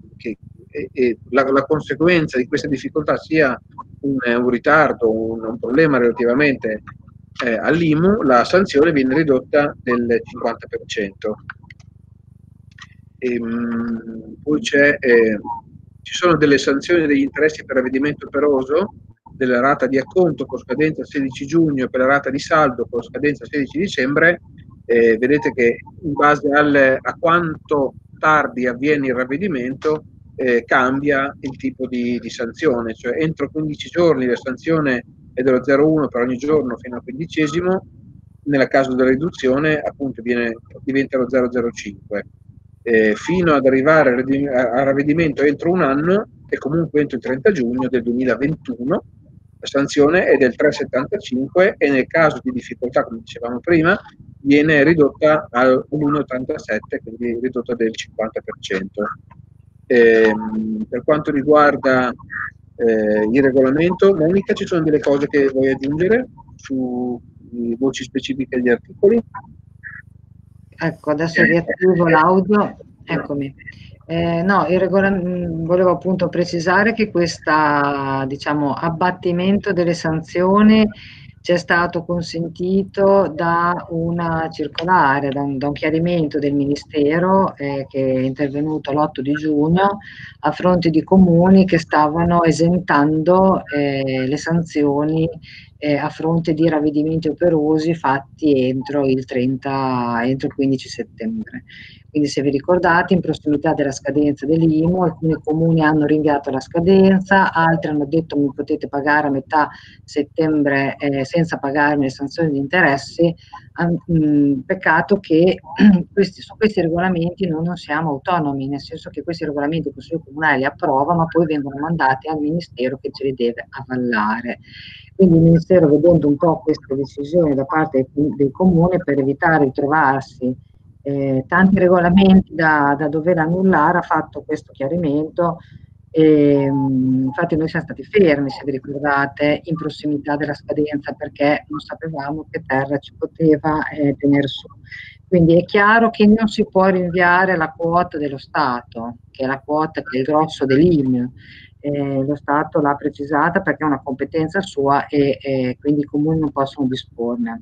la conseguenza di queste difficoltà sia un ritardo, un problema relativamente all'IMU, la sanzione viene ridotta del 50%. Poi ci sono delle sanzioni degli interessi per ravvedimento operoso della rata di acconto con scadenza 16 giugno per la rata di saldo con scadenza 16 dicembre. Vedete che in base a quanto tardi avviene il ravvedimento cambia il tipo di sanzione, cioè entro 15 giorni la sanzione è dello 0,1 per ogni giorno fino al 15°, nel caso della riduzione appunto diventa lo 0,05. Fino ad arrivare al ravvedimento entro un anno e comunque entro il 30 giugno del 2021 la sanzione è del 3,75 e nel caso di difficoltà, come dicevamo prima, viene ridotta all'1,87, quindi ridotta del 50%. Per quanto riguarda il regolamento, Monica, ci sono delle cose che vuoi aggiungere su voci specifiche degli articoli?
Ecco, adesso riattivo l'audio, eccomi. No, volevo appunto precisare che questo, diciamo, abbattimento delle sanzioni ci è stato consentito da una circolare, da un chiarimento del Ministero che è intervenuto l'8 di giugno a fronte di comuni che stavano esentando le sanzioni a fronte di ravvedimenti operosi fatti entro il 15 settembre. Quindi se vi ricordate, in prossimità della scadenza dell'IMU, alcuni comuni hanno rinviato la scadenza, altri hanno detto mi potete pagare a metà settembre senza pagarmi le sanzioni di interessi. Peccato che su questi regolamenti noi non siamo autonomi, nel senso che questi regolamenti il Consiglio Comunale li approva, ma poi vengono mandati al Ministero che ce li deve avallare. Quindi il Ministero, vedendo un po' queste decisioni da parte dei comuni, per evitare di trovarsi tanti regolamenti da dover annullare, ha fatto questo chiarimento. Infatti noi siamo stati fermi, se vi ricordate, in prossimità della scadenza perché non sapevamo che terra ci poteva tenere su. Quindi è chiaro che non si può rinviare la quota dello Stato, che è la quota che è il grosso dell'IMU. Lo Stato l'ha precisata perché è una competenza sua e quindi i comuni non possono disporne.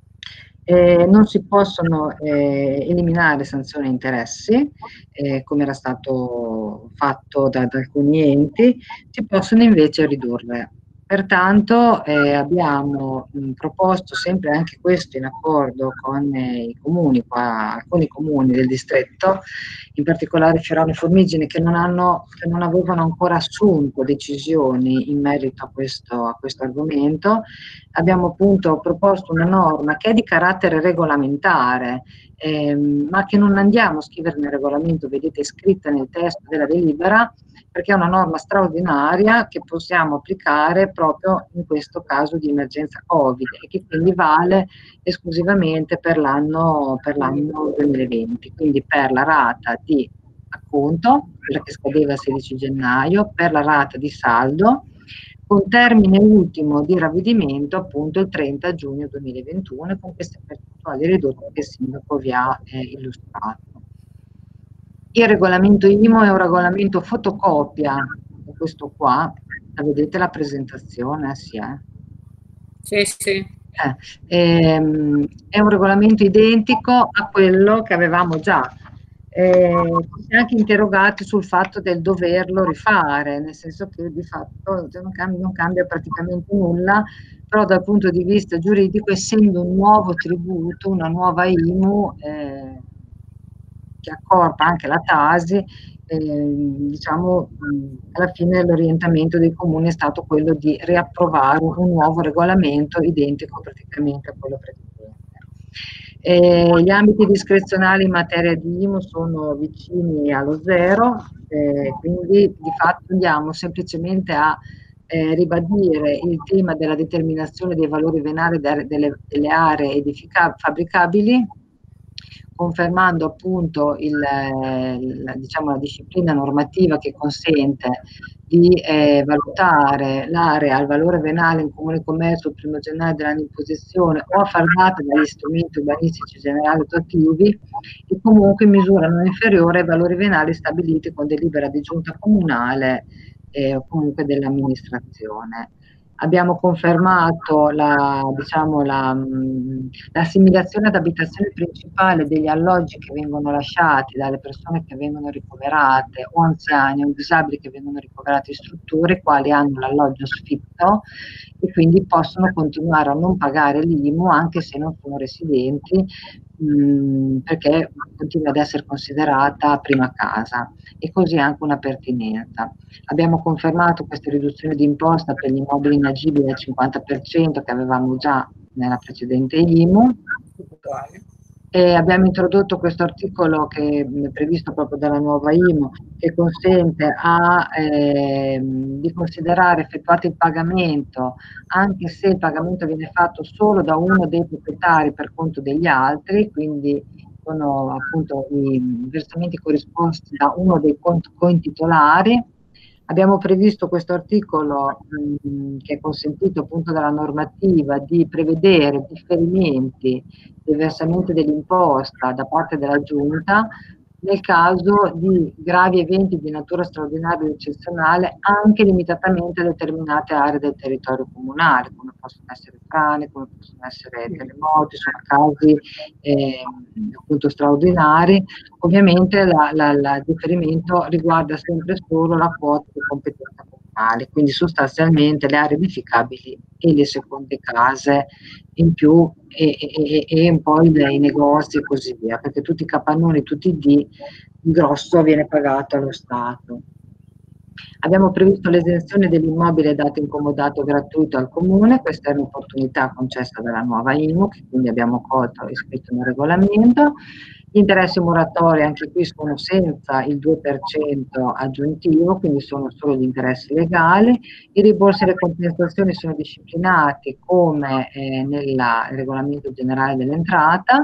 Non si possono eliminare sanzioni e interessi, come era stato fatto da alcuni enti, si possono invece ridurre. Pertanto abbiamo proposto sempre anche questo in accordo con i comuni, alcuni comuni del distretto, in particolare Fiorano e Formigine, che non avevano ancora assunto decisioni in merito a questo argomento. Abbiamo appunto proposto una norma che è di carattere regolamentare, ma che non andiamo a scrivere nel regolamento, vedete scritta nel testo della delibera, perché è una norma straordinaria che possiamo applicare proprio in questo caso di emergenza Covid e che quindi vale esclusivamente per l'anno 2020, quindi per la rata di acconto, quella che scadeva il 16 gennaio, per la rata di saldo, con termine ultimo di ravvedimento appunto il 30 giugno 2021 con queste percentuali ridotte che il sindaco vi ha illustrato. Il regolamento IMO è un regolamento fotocopia, questo qua, la vedete la presentazione? Sì.
Sì.
È un regolamento identico a quello che avevamo già. Ci siamo anche interrogati sul fatto del doverlo rifare, nel senso che di fatto non cambia praticamente nulla, però dal punto di vista giuridico, essendo un nuovo tributo, una nuova IMU che accorpa anche la Tasi, diciamo, alla fine l'orientamento dei comuni è stato quello di riapprovare un nuovo regolamento identico praticamente a quello precedente. Gli ambiti discrezionali in materia di IMU sono vicini allo zero, quindi di fatto andiamo semplicemente a ribadire il tema della determinazione dei valori venali delle aree fabbricabili, confermando appunto diciamo, la disciplina normativa che consente di valutare l'area al valore venale in comune commercio il 1° gennaio dell'anno in posizione o a far data dagli strumenti urbanistici generali attuativi e comunque in misura non inferiore ai valori venali stabiliti con delibera di giunta comunale o comunque dell'amministrazione. Abbiamo confermato l'assimilazione ad abitazione principale degli alloggi che vengono lasciati dalle persone che vengono ricoverate o anziani o disabili che vengono ricoverati in strutture quali hanno l'alloggio sfitto e quindi possono continuare a non pagare l'IMU anche se non sono residenti, perché continua ad essere considerata prima casa, e così anche una pertinenza. Abbiamo confermato questa riduzione di imposta per gli immobili inagibili al 50% che avevamo già nella precedente IMU. E abbiamo introdotto questo articolo che è previsto proprio dalla nuova IMU, che consente di considerare effettuato il pagamento anche se il pagamento viene fatto solo da uno dei proprietari per conto degli altri, quindi sono appunto i versamenti corrisposti da uno dei cointitolari. Abbiamo previsto questo articolo che è consentito appunto dalla normativa di prevedere differimenti dei versamenti dell'imposta da parte della Giunta nel caso di gravi eventi di natura straordinaria ed eccezionale, anche limitatamente a determinate aree del territorio comunale, come possono essere frane, come possono essere terremoti, sono casi appunto straordinari. Ovviamente il differimento riguarda sempre solo la quota di competenza comunale, quindi sostanzialmente le aree edificabili e le seconde case in più e un po' i negozi e così via, perché tutti i capannoni, tutti il grosso viene pagato allo Stato. Abbiamo previsto l'esenzione dell'immobile dato incomodato gratuito al comune, questa è un'opportunità concessa dalla nuova IMU, che quindi abbiamo colto e scritto nel regolamento. Gli interessi moratori anche qui sono senza il 2% aggiuntivo, quindi sono solo gli interessi legali. I rimborsi e le compensazioni sono disciplinati come nel regolamento generale dell'entrata.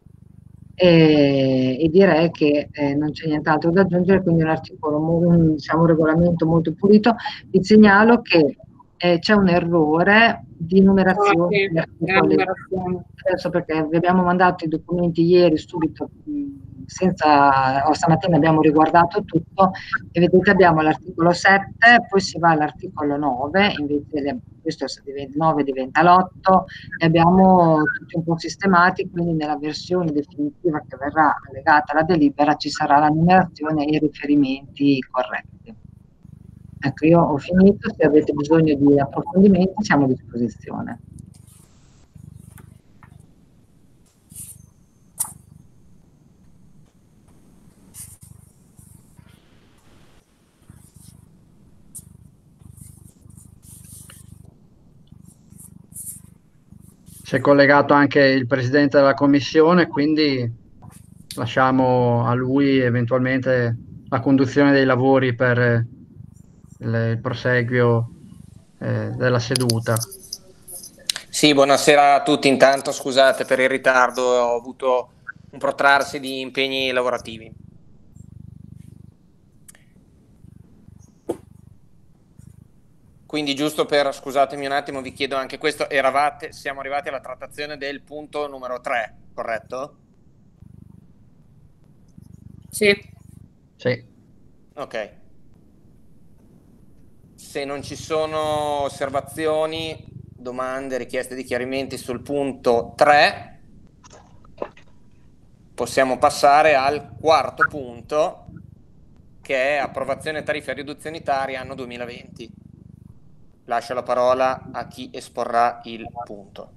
E direi che non c'è nient'altro da aggiungere, quindi un regolamento molto pulito. Vi segnalo che c'è un errore di numerazione. Adesso perché vi abbiamo mandato i documenti ieri subito, stamattina abbiamo riguardato tutto e vedete abbiamo l'articolo 7, poi si va all'articolo 9, invece questo 9 diventa l'8 e abbiamo tutti un po' sistemati, quindi nella versione definitiva che verrà allegata alla delibera ci sarà la numerazione e i riferimenti corretti. Ecco, io ho finito, se avete bisogno di approfondimenti siamo a disposizione.
Si è collegato anche il Presidente della Commissione, quindi lasciamo a lui eventualmente la conduzione dei lavori per il proseguio della seduta.
Sì, buonasera a tutti. Intanto scusate per il ritardo, ho avuto un protrarsi di impegni lavorativi. Quindi giusto scusatemi un attimo, vi chiedo anche questo, siamo arrivati alla trattazione del punto numero 3, corretto?
Sì.
Sì.
Ok. Se non ci sono osservazioni, domande, richieste di chiarimenti sul punto 3, possiamo passare al quarto punto, che è approvazione tariffe e riduzioni tariffarie anno 2020. Lascio la parola a chi esporrà il punto.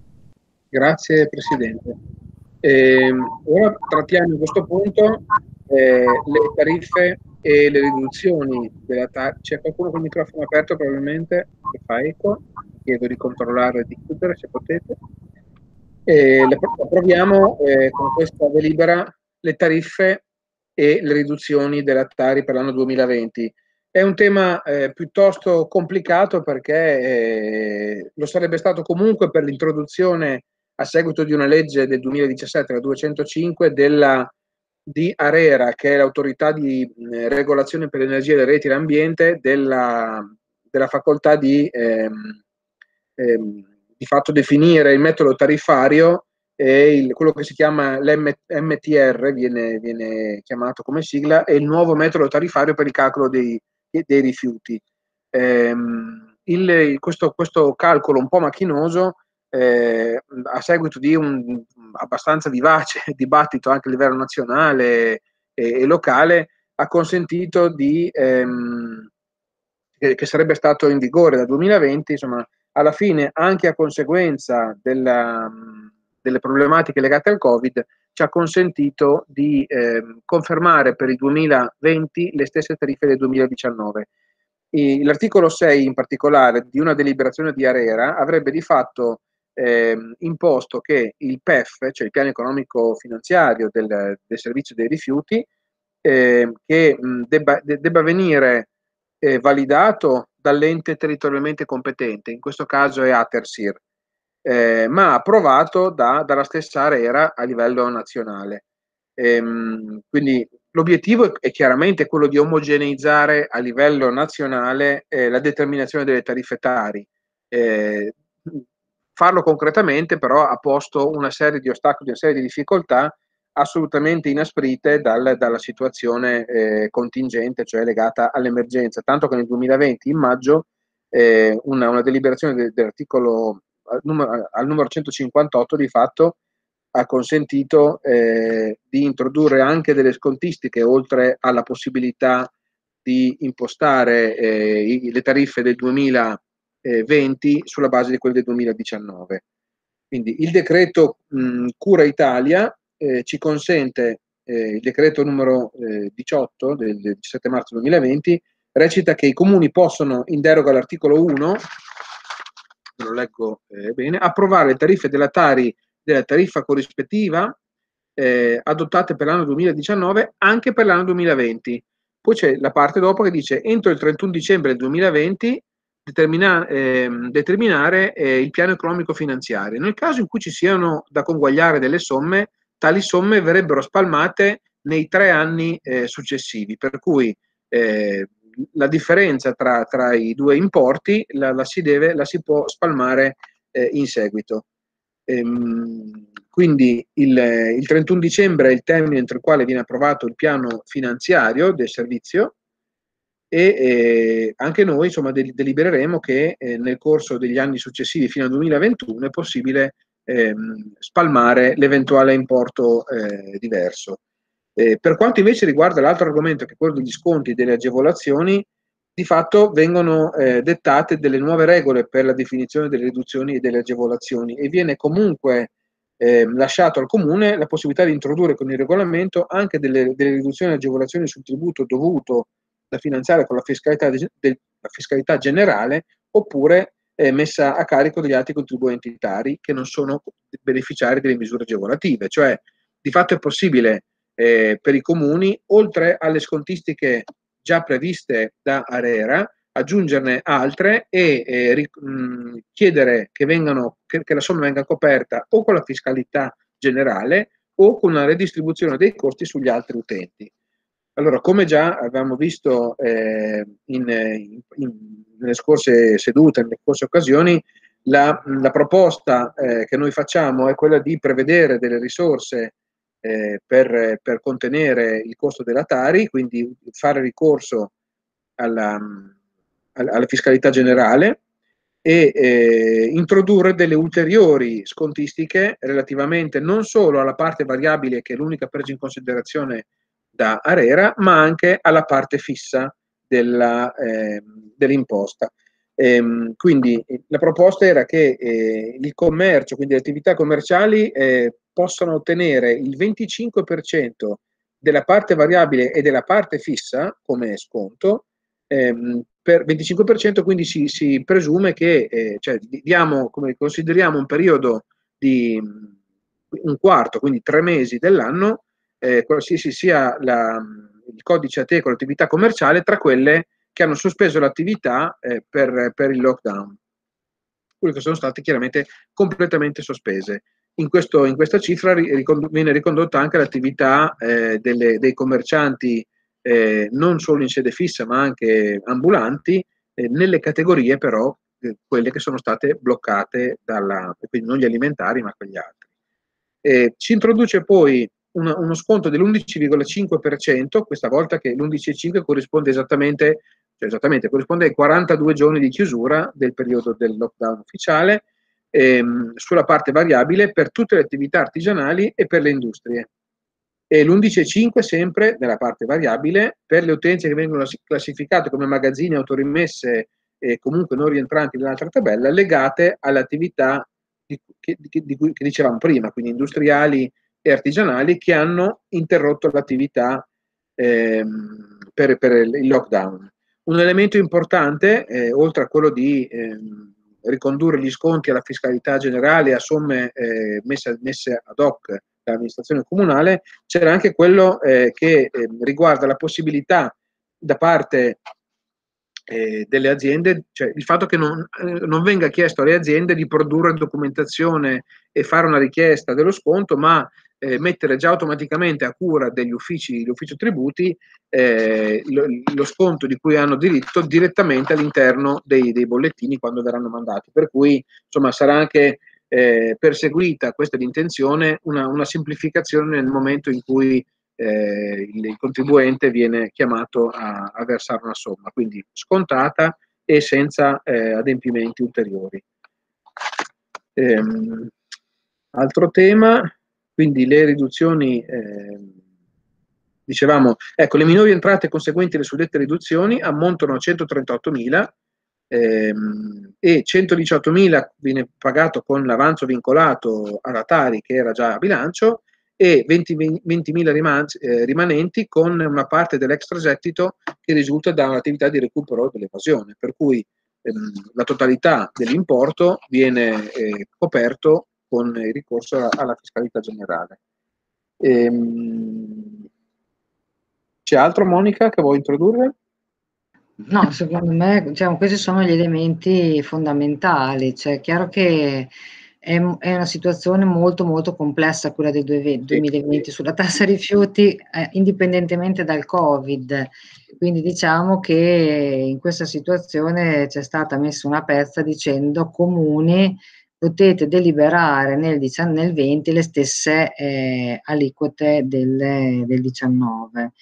Grazie Presidente. Ora trattiamo questo punto le tariffe e le riduzioni della c'è qualcuno con il microfono aperto probabilmente che fa eco, chiedo di controllare e di chiudere se potete. Approviamo con questa delibera le tariffe e le riduzioni della Tari per l'anno 2020. È un tema piuttosto complicato perché lo sarebbe stato comunque per l'introduzione a seguito di una legge del 2017, la 205, di ARERA, che è l'autorità di regolazione per l'energia delle reti e l'ambiente, della facoltà di fatto definire il metodo tariffario e quello che si chiama l'MTR, viene chiamato come sigla, è il nuovo metodo tariffario per il calcolo dei rifiuti. Questo calcolo un po' macchinoso, a seguito di un abbastanza vivace dibattito anche a livello nazionale e locale, ha consentito che sarebbe stato in vigore dal 2020, insomma, alla fine, anche a conseguenza delle problematiche legate al Covid, ci ha consentito di confermare per il 2020 le stesse tariffe del 2019. L'articolo 6 in particolare di una deliberazione di ARERA avrebbe di fatto imposto che il PEF, cioè il piano economico finanziario del servizio dei rifiuti, che debba venire validato dall'ente territorialmente competente, in questo caso è Atersir, ma approvato dalla stessa ARERA a livello nazionale. Quindi l'obiettivo è chiaramente quello di omogeneizzare a livello nazionale la determinazione delle tariffe Tari. Farlo concretamente però ha posto una serie di ostacoli, una serie di difficoltà assolutamente inasprite dalla situazione contingente, cioè legata all'emergenza, tanto che nel 2020, in maggio, una deliberazione dell'articolo al numero 158 di fatto ha consentito di introdurre anche delle scontistiche, oltre alla possibilità di impostare le tariffe del 2020 sulla base di quelle del 2019. Quindi il decreto Cura Italia ci consente, il decreto numero 18 del 17 marzo 2020, recita che i comuni possono, in deroga all'articolo 1, lo leggo bene, approvare le tariffe della Tari, della tariffa corrispettiva adottate per l'anno 2019 anche per l'anno 2020. Poi c'è la parte dopo che dice entro il 31 dicembre del 2020 determinare il piano economico finanziario. Nel caso in cui ci siano da conguagliare delle somme, tali somme verrebbero spalmate nei 3 anni successivi, per cui la differenza tra i due importi la si può spalmare in seguito. Quindi il 31 dicembre è il termine entro il quale viene approvato il piano finanziario del servizio e anche noi insomma delibereremo che nel corso degli anni successivi fino al 2021 è possibile spalmare l'eventuale importo diverso. Per quanto invece riguarda l'altro argomento, che è quello degli sconti e delle agevolazioni, di fatto vengono dettate delle nuove regole per la definizione delle riduzioni e delle agevolazioni e viene comunque lasciato al Comune la possibilità di introdurre con il regolamento anche delle riduzioni e agevolazioni sul tributo dovuto da finanziare con la fiscalità generale oppure messa a carico degli altri contribuenti tari che non sono beneficiari delle misure agevolative. Cioè, di fatto è possibile per i comuni, oltre alle scontistiche già previste da ARERA, aggiungerne altre e chiedere che la somma venga coperta o con la fiscalità generale o con una redistribuzione dei costi sugli altri utenti. Allora, come già avevamo visto nelle scorse sedute, nelle scorse occasioni, la proposta che noi facciamo è quella di prevedere delle risorse per contenere il costo della Tari, quindi fare ricorso alla fiscalità generale e introdurre delle ulteriori scontistiche relativamente non solo alla parte variabile, che è l'unica presa in considerazione da ARERA, ma anche alla parte fissa dell'imposta. Quindi la proposta era che il commercio, quindi le attività commerciali, possano ottenere il 25% della parte variabile e della parte fissa come sconto per 25%, quindi si presume che cioè, consideriamo un periodo di un quarto, quindi 3 mesi dell'anno, qualsiasi sia il codice Ateco, l'attività commerciale, tra quelle che hanno sospeso l'attività per il lockdown, quelle che sono state chiaramente completamente sospese. In questa cifra viene ricondotta anche l'attività dei commercianti non solo in sede fissa ma anche ambulanti, nelle categorie però quelle che sono state bloccate quindi non gli alimentari ma quegli altri. Si introduce poi uno sconto dell'11,5%, questa volta che l'11,5 corrisponde esattamente corrisponde ai 42 giorni di chiusura del periodo del lockdown ufficiale, sulla parte variabile per tutte le attività artigianali e per le industrie. E l'11,5 sempre nella parte variabile per le utenze che vengono classificate come magazzini autorimesse e comunque non rientranti nell'altra tabella, legate alle attività che dicevamo prima, quindi industriali e artigianali, che hanno interrotto l'attività per il lockdown. Un elemento importante, oltre a quello di ricondurre gli sconti alla fiscalità generale a somme messe ad hoc dall'amministrazione comunale, c'era anche quello che riguarda la possibilità da parte delle aziende, cioè il fatto che non venga chiesto alle aziende di produrre documentazione e fare una richiesta dello sconto, ma mettere già automaticamente a cura dell'ufficio tributi lo sconto di cui hanno diritto direttamente all'interno dei bollettini quando verranno mandati. Per cui insomma sarà anche perseguita questa l'intenzione, una semplificazione nel momento in cui il contribuente viene chiamato a versare una somma, quindi scontata e senza adempimenti ulteriori. Altro tema, quindi le riduzioni, dicevamo, ecco, le minori entrate conseguenti alle suddette riduzioni ammontano a 138.000 e 118.000 viene pagato con l'avanzo vincolato alla Tari che era già a bilancio, e 20.000 rimanenti con una parte dell'extragettito che risulta da un'attività di recupero dell'evasione, per cui la totalità dell'importo viene coperto con il ricorso alla fiscalità generale. C'è altro, Monica, che vuoi introdurre?
No, secondo me, diciamo, questi sono gli elementi fondamentali. Cioè, è chiaro che è una situazione molto molto complessa quella del 2020 sulla tassa rifiuti, indipendentemente dal Covid. Quindi diciamo che in questa situazione c'è stata messa una pezza dicendo: comuni, potete deliberare nel 20 le stesse aliquote del 19.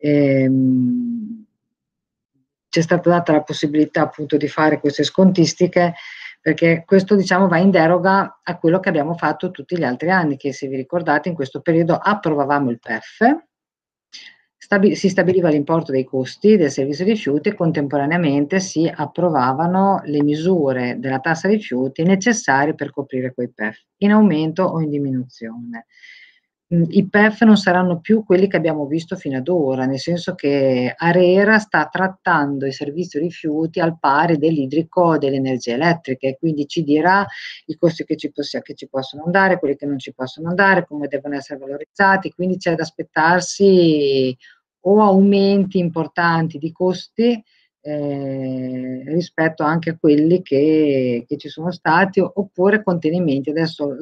C'è stata data la possibilità appunto di fare queste scontistiche, perché questo diciamo va in deroga a quello che abbiamo fatto tutti gli altri anni, che se vi ricordate in questo periodo approvavamo il PEF, si stabiliva l'importo dei costi del servizio rifiuti e contemporaneamente si approvavano le misure della tassa rifiuti necessarie per coprire quei PEF, in aumento o in diminuzione. I PEF non saranno più quelli che abbiamo visto fino ad ora, nel senso che ARERA sta trattando il servizio rifiuti al pari dell'idrico e delle energie elettriche, quindi ci dirà i costi che ci possono andare, quelli che non ci possono andare, come devono essere valorizzati, quindi c'è da aspettarsi o aumenti importanti di costi rispetto anche a quelli che ci sono stati, oppure contenimenti. Adesso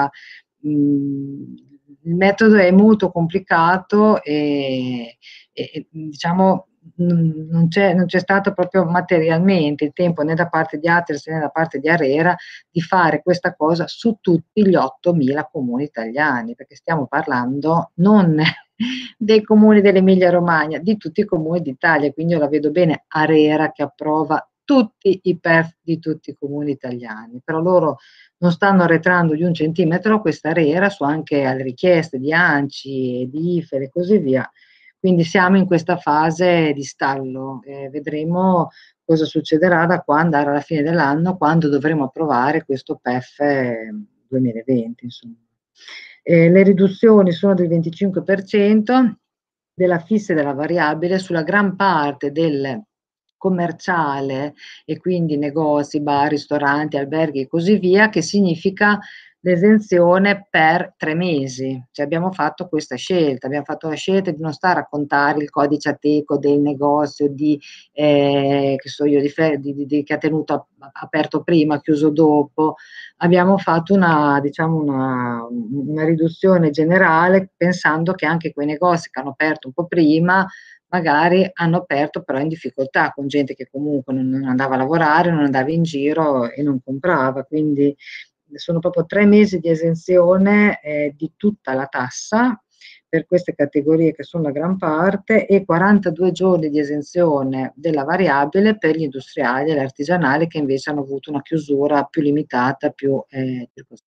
il metodo è molto complicato e diciamo non c'è stato proprio materialmente il tempo né da parte di ATERS né da parte di ARERA di fare questa cosa su tutti gli 8.000 comuni italiani, perché stiamo parlando non dei comuni dell'Emilia Romagna, di tutti i comuni d'Italia, quindi io la vedo bene ARERA che approva tutti i PEF di tutti i comuni italiani, però loro non stanno arretrando di un centimetro questa ARERA su anche alle richieste di ANCI e di IFER e così via. Quindi siamo in questa fase di stallo, vedremo cosa succederà da qua andare alla fine dell'anno, quando dovremo approvare questo PEF 2020. Insomma. Le riduzioni sono del 25%, della fissa e della variabile sulla gran parte del commerciale e quindi negozi, bar, ristoranti, alberghi e così via, che significa l'esenzione per 3 mesi. Cioè abbiamo fatto questa scelta, abbiamo fatto la scelta di non stare a contare il codice Ateco del negozio che so io, che ha tenuto aperto prima, chiuso dopo. Abbiamo fatto una riduzione generale, pensando che anche quei negozi che hanno aperto un po' prima magari hanno aperto però in difficoltà, con gente che comunque non andava a lavorare, non andava in giro e non comprava, quindi sono proprio 3 mesi di esenzione di tutta la tassa per queste categorie che sono la gran parte, e 42 giorni di esenzione della variabile per gli industriali e gli artigianali, che invece hanno avuto una chiusura più limitata, più circoscritta.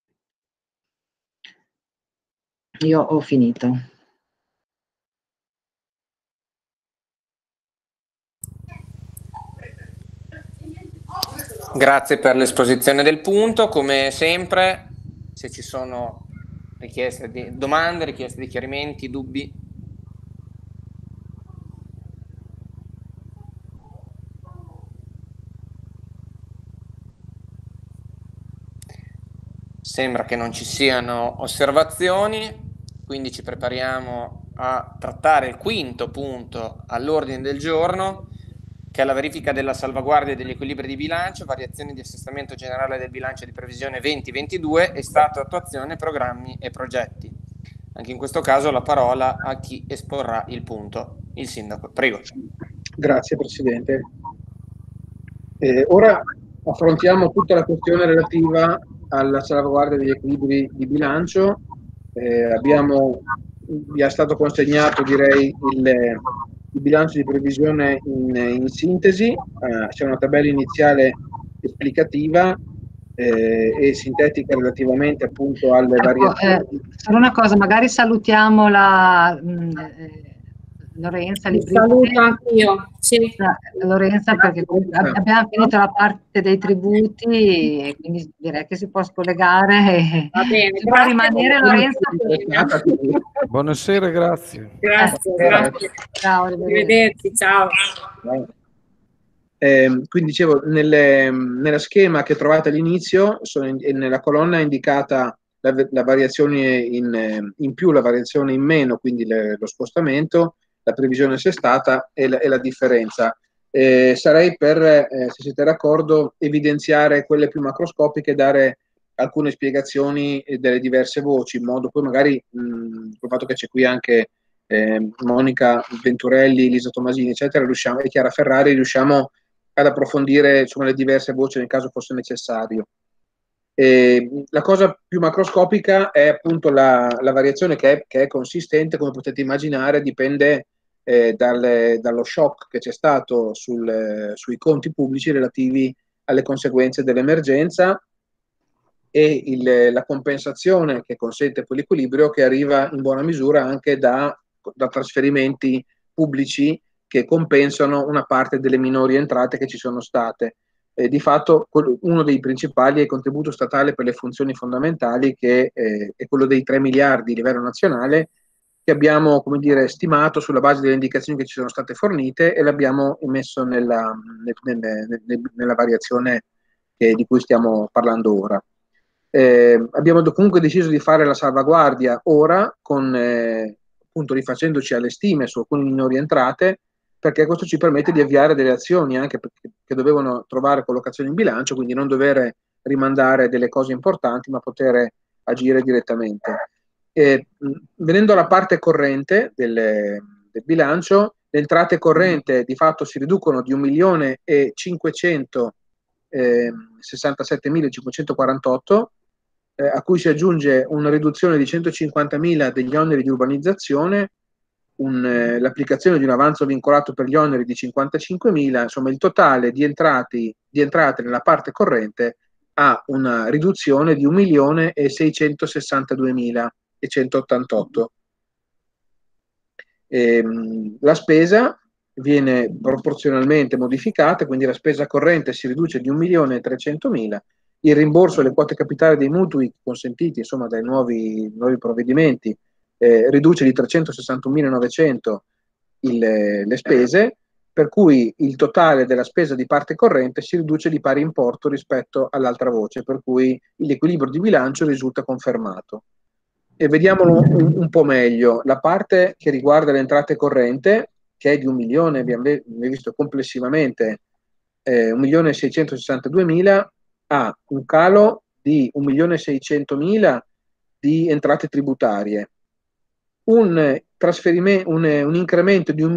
Io ho finito.
Grazie per l'esposizione del punto. Come sempre, se ci sono richieste di domande, richieste di chiarimenti, dubbi. Sembra che non ci siano osservazioni, quindi ci prepariamo a trattare il quinto punto all'ordine del giorno, che è la verifica della salvaguardia degli equilibri di bilancio, variazioni di assestamento generale del bilancio di previsione 2022 e stato attuazione, programmi e progetti. Anche in questo caso la parola a chi esporrà il punto. Il sindaco, prego.
Grazie Presidente. Ora affrontiamo tutta la questione relativa alla salvaguardia degli equilibri di bilancio. Vi è stato consegnato, direi, il bilancio di previsione in sintesi. C'è una tabella iniziale esplicativa e sintetica relativamente appunto alle variazioni.
Solo una cosa, magari salutiamo la Lorenza Libritti.
Saluto anch'io. Sì.
Lorenza, perché abbiamo finito la parte dei tributi e quindi direi che si può scollegare.
Va bene,
si può rimanere Lorenza.
Buonasera, grazie.
Grazie.
Ciao,
arrivederci, ciao.
Quindi dicevo, nella schema che trovate all'inizio, nella colonna è indicata la variazione in più, la variazione in meno, quindi lo spostamento, la previsione assestata e la differenza. Sarei per, se siete d'accordo, evidenziare quelle più macroscopiche e dare alcune spiegazioni delle diverse voci, in modo poi magari, col fatto che c'è qui anche Monica Venturelli, Lisa Tomasini, eccetera, e Chiara Ferrari, riusciamo ad approfondire, insomma, le diverse voci nel caso fosse necessario. La cosa più macroscopica è appunto la variazione che è consistente, come potete immaginare, dipende dallo shock che c'è stato sui conti pubblici relativi alle conseguenze dell'emergenza e la compensazione che consente poi l'equilibrio, che arriva in buona misura anche da trasferimenti pubblici che compensano una parte delle minori entrate che ci sono state. Di fatto uno dei principali è il contributo statale per le funzioni fondamentali, che è quello dei 3 miliardi a livello nazionale, che abbiamo, come dire, stimato sulla base delle indicazioni che ci sono state fornite e l'abbiamo messo nella variazione di cui stiamo parlando ora. Abbiamo comunque deciso di fare la salvaguardia ora, appunto rifacendoci alle stime su alcune minori entrate, perché questo ci permette di avviare delle azioni anche che dovevano trovare collocazione in bilancio, quindi non dover rimandare delle cose importanti, ma poter agire direttamente. Venendo alla parte corrente del bilancio, le entrate corrente di fatto si riducono di 1.567.548, a cui si aggiunge una riduzione di 150.000 degli oneri di urbanizzazione, l'applicazione di un avanzo vincolato per gli oneri di 55.000, insomma il totale di entrate nella parte corrente ha una riduzione di 1.662.188. La spesa viene proporzionalmente modificata, quindi la spesa corrente si riduce di 1.300.000, il rimborso alle quote capitali dei mutui consentiti, insomma, dai nuovi provvedimenti, riduce di 361.900 le spese, per cui il totale della spesa di parte corrente si riduce di pari importo rispetto all'altra voce, per cui l'equilibrio di bilancio risulta confermato. E vediamolo un po' meglio. La parte che riguarda le entrate corrente, che è di 1 milione, abbiamo visto complessivamente 1.662.000, ha un calo di 1.600.000 di entrate tributarie, un incremento di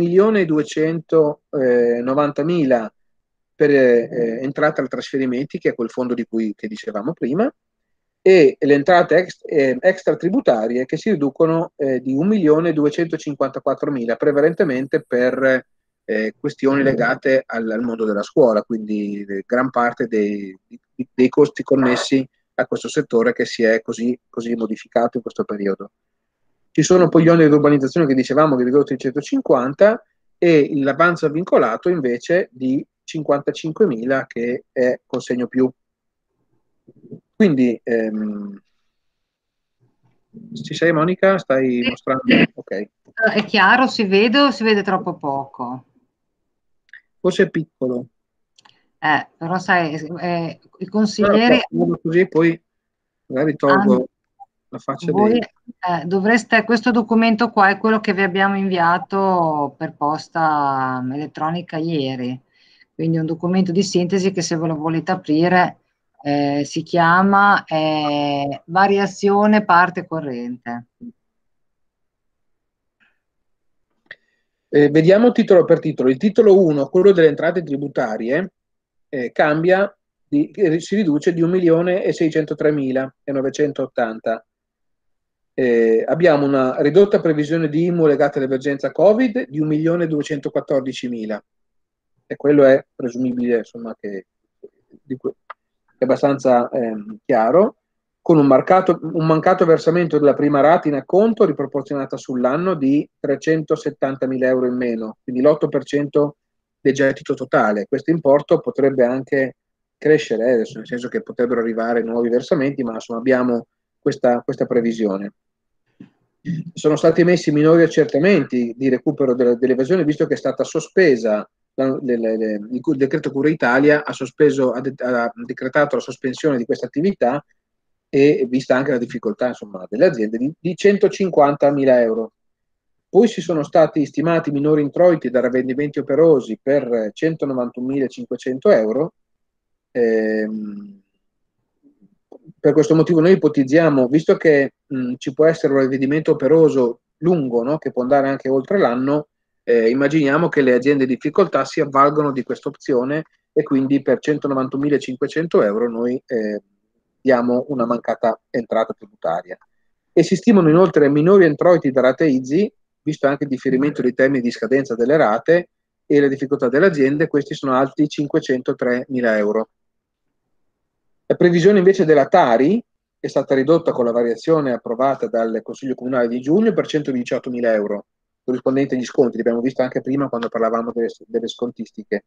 1.290.000 per entrate al trasferimenti, che è quel fondo che dicevamo prima, e le entrate extra tributarie che si riducono di 1.254.000, prevalentemente per questioni legate al mondo della scuola, quindi gran parte dei costi connessi a questo settore che si è così modificato in questo periodo. Ci sono poi gli oneri di urbanizzazione che dicevamo che ridotti di 150 e l'avanzo vincolato invece di 55.000 che è col segno più. Quindi ci sei, Monica? Stai mostrando? Ok.
È chiaro? Si vede o si vede troppo poco?
Forse è piccolo.
Però sai, i consiglieri...
Così poi magari tolgo la faccia
voi, questo documento qua è quello che vi abbiamo inviato per posta elettronica ieri, quindi un documento di sintesi che, se ve lo volete aprire, si chiama variazione parte corrente.
Vediamo titolo per titolo. Il titolo 1, quello delle entrate tributarie, cambia, si riduce di 1.603.980. Abbiamo una ridotta previsione di IMU legata all'emergenza Covid di 1.214.000, e quello è presumibile, insomma, che è abbastanza chiaro, con un mancato versamento della prima rata in acconto riproporzionata sull'anno di 370.000 euro in meno, quindi l'8% del gettito totale. Questo importo potrebbe anche crescere, adesso, nel senso che potrebbero arrivare nuovi versamenti, ma insomma abbiamo questa previsione. Sono stati emessi minori accertamenti di recupero dell'evasione, visto che è stata sospesa il decreto Cura Italia ha decretato la sospensione di questa attività, e vista anche la difficoltà, insomma, delle aziende, di 150.000 euro. Poi si sono stati stimati minori introiti da ravvedimenti operosi per 191.500 euro. Per questo motivo noi ipotizziamo, visto che ci può essere un ravvedimento operoso lungo, no, che può andare anche oltre l'anno, immaginiamo che le aziende in difficoltà si avvalgono di questa opzione, e quindi per 191.500 euro noi diamo una mancata entrata tributaria. E si stimano inoltre minori introiti da rate IZI, visto anche il differimento dei termini di scadenza delle rate e le difficoltà delle aziende. Questi sono alti 503.000 euro. La previsione invece della Tari è stata ridotta con la variazione approvata dal Consiglio Comunale di giugno per 118.000 euro, corrispondente agli sconti, li abbiamo visto anche prima quando parlavamo delle scontistiche.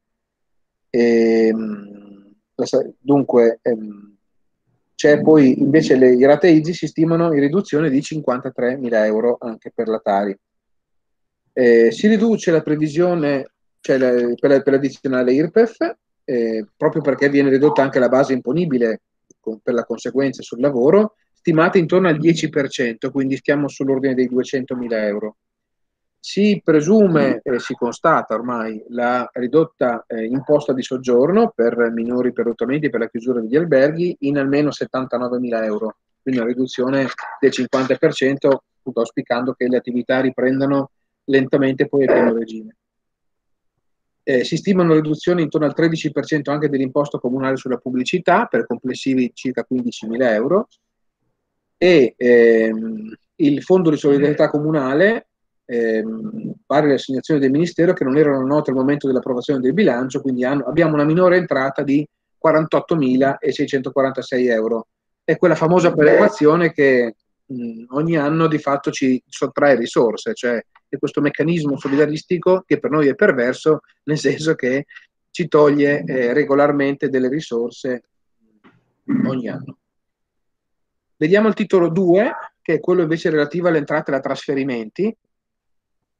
Dunque, c'è poi invece i rate IZI si stimano in riduzione di 53.000 euro anche per la Tari. Si riduce la previsione, cioè per l'addizionale IRPEF, proprio perché viene ridotta anche la base imponibile per la conseguenza sul lavoro, stimata intorno al 10%, quindi stiamo sull'ordine dei 200.000 euro. Si presume, si constata ormai, la ridotta imposta di soggiorno per minori perlottamenti, per la chiusura degli alberghi, in almeno 79.000 euro, quindi una riduzione del 50%, appunto auspicando che le attività riprendano lentamente poi a pieno regime. Si stimano riduzioni intorno al 13% anche dell'imposta comunale sulla pubblicità, per complessivi circa 15.000 euro, e il fondo di solidarietà comunale, pari alle assegnazioni del Ministero che non erano note al momento dell'approvazione del bilancio, quindi abbiamo una minore entrata di 48.646 euro. È quella famosa perequazione che ogni anno di fatto ci sottrae risorse, cioè è questo meccanismo solidaristico che per noi è perverso, nel senso che ci toglie regolarmente delle risorse ogni anno. Vediamo il titolo 2, che è quello invece relativo alle entrate da trasferimenti.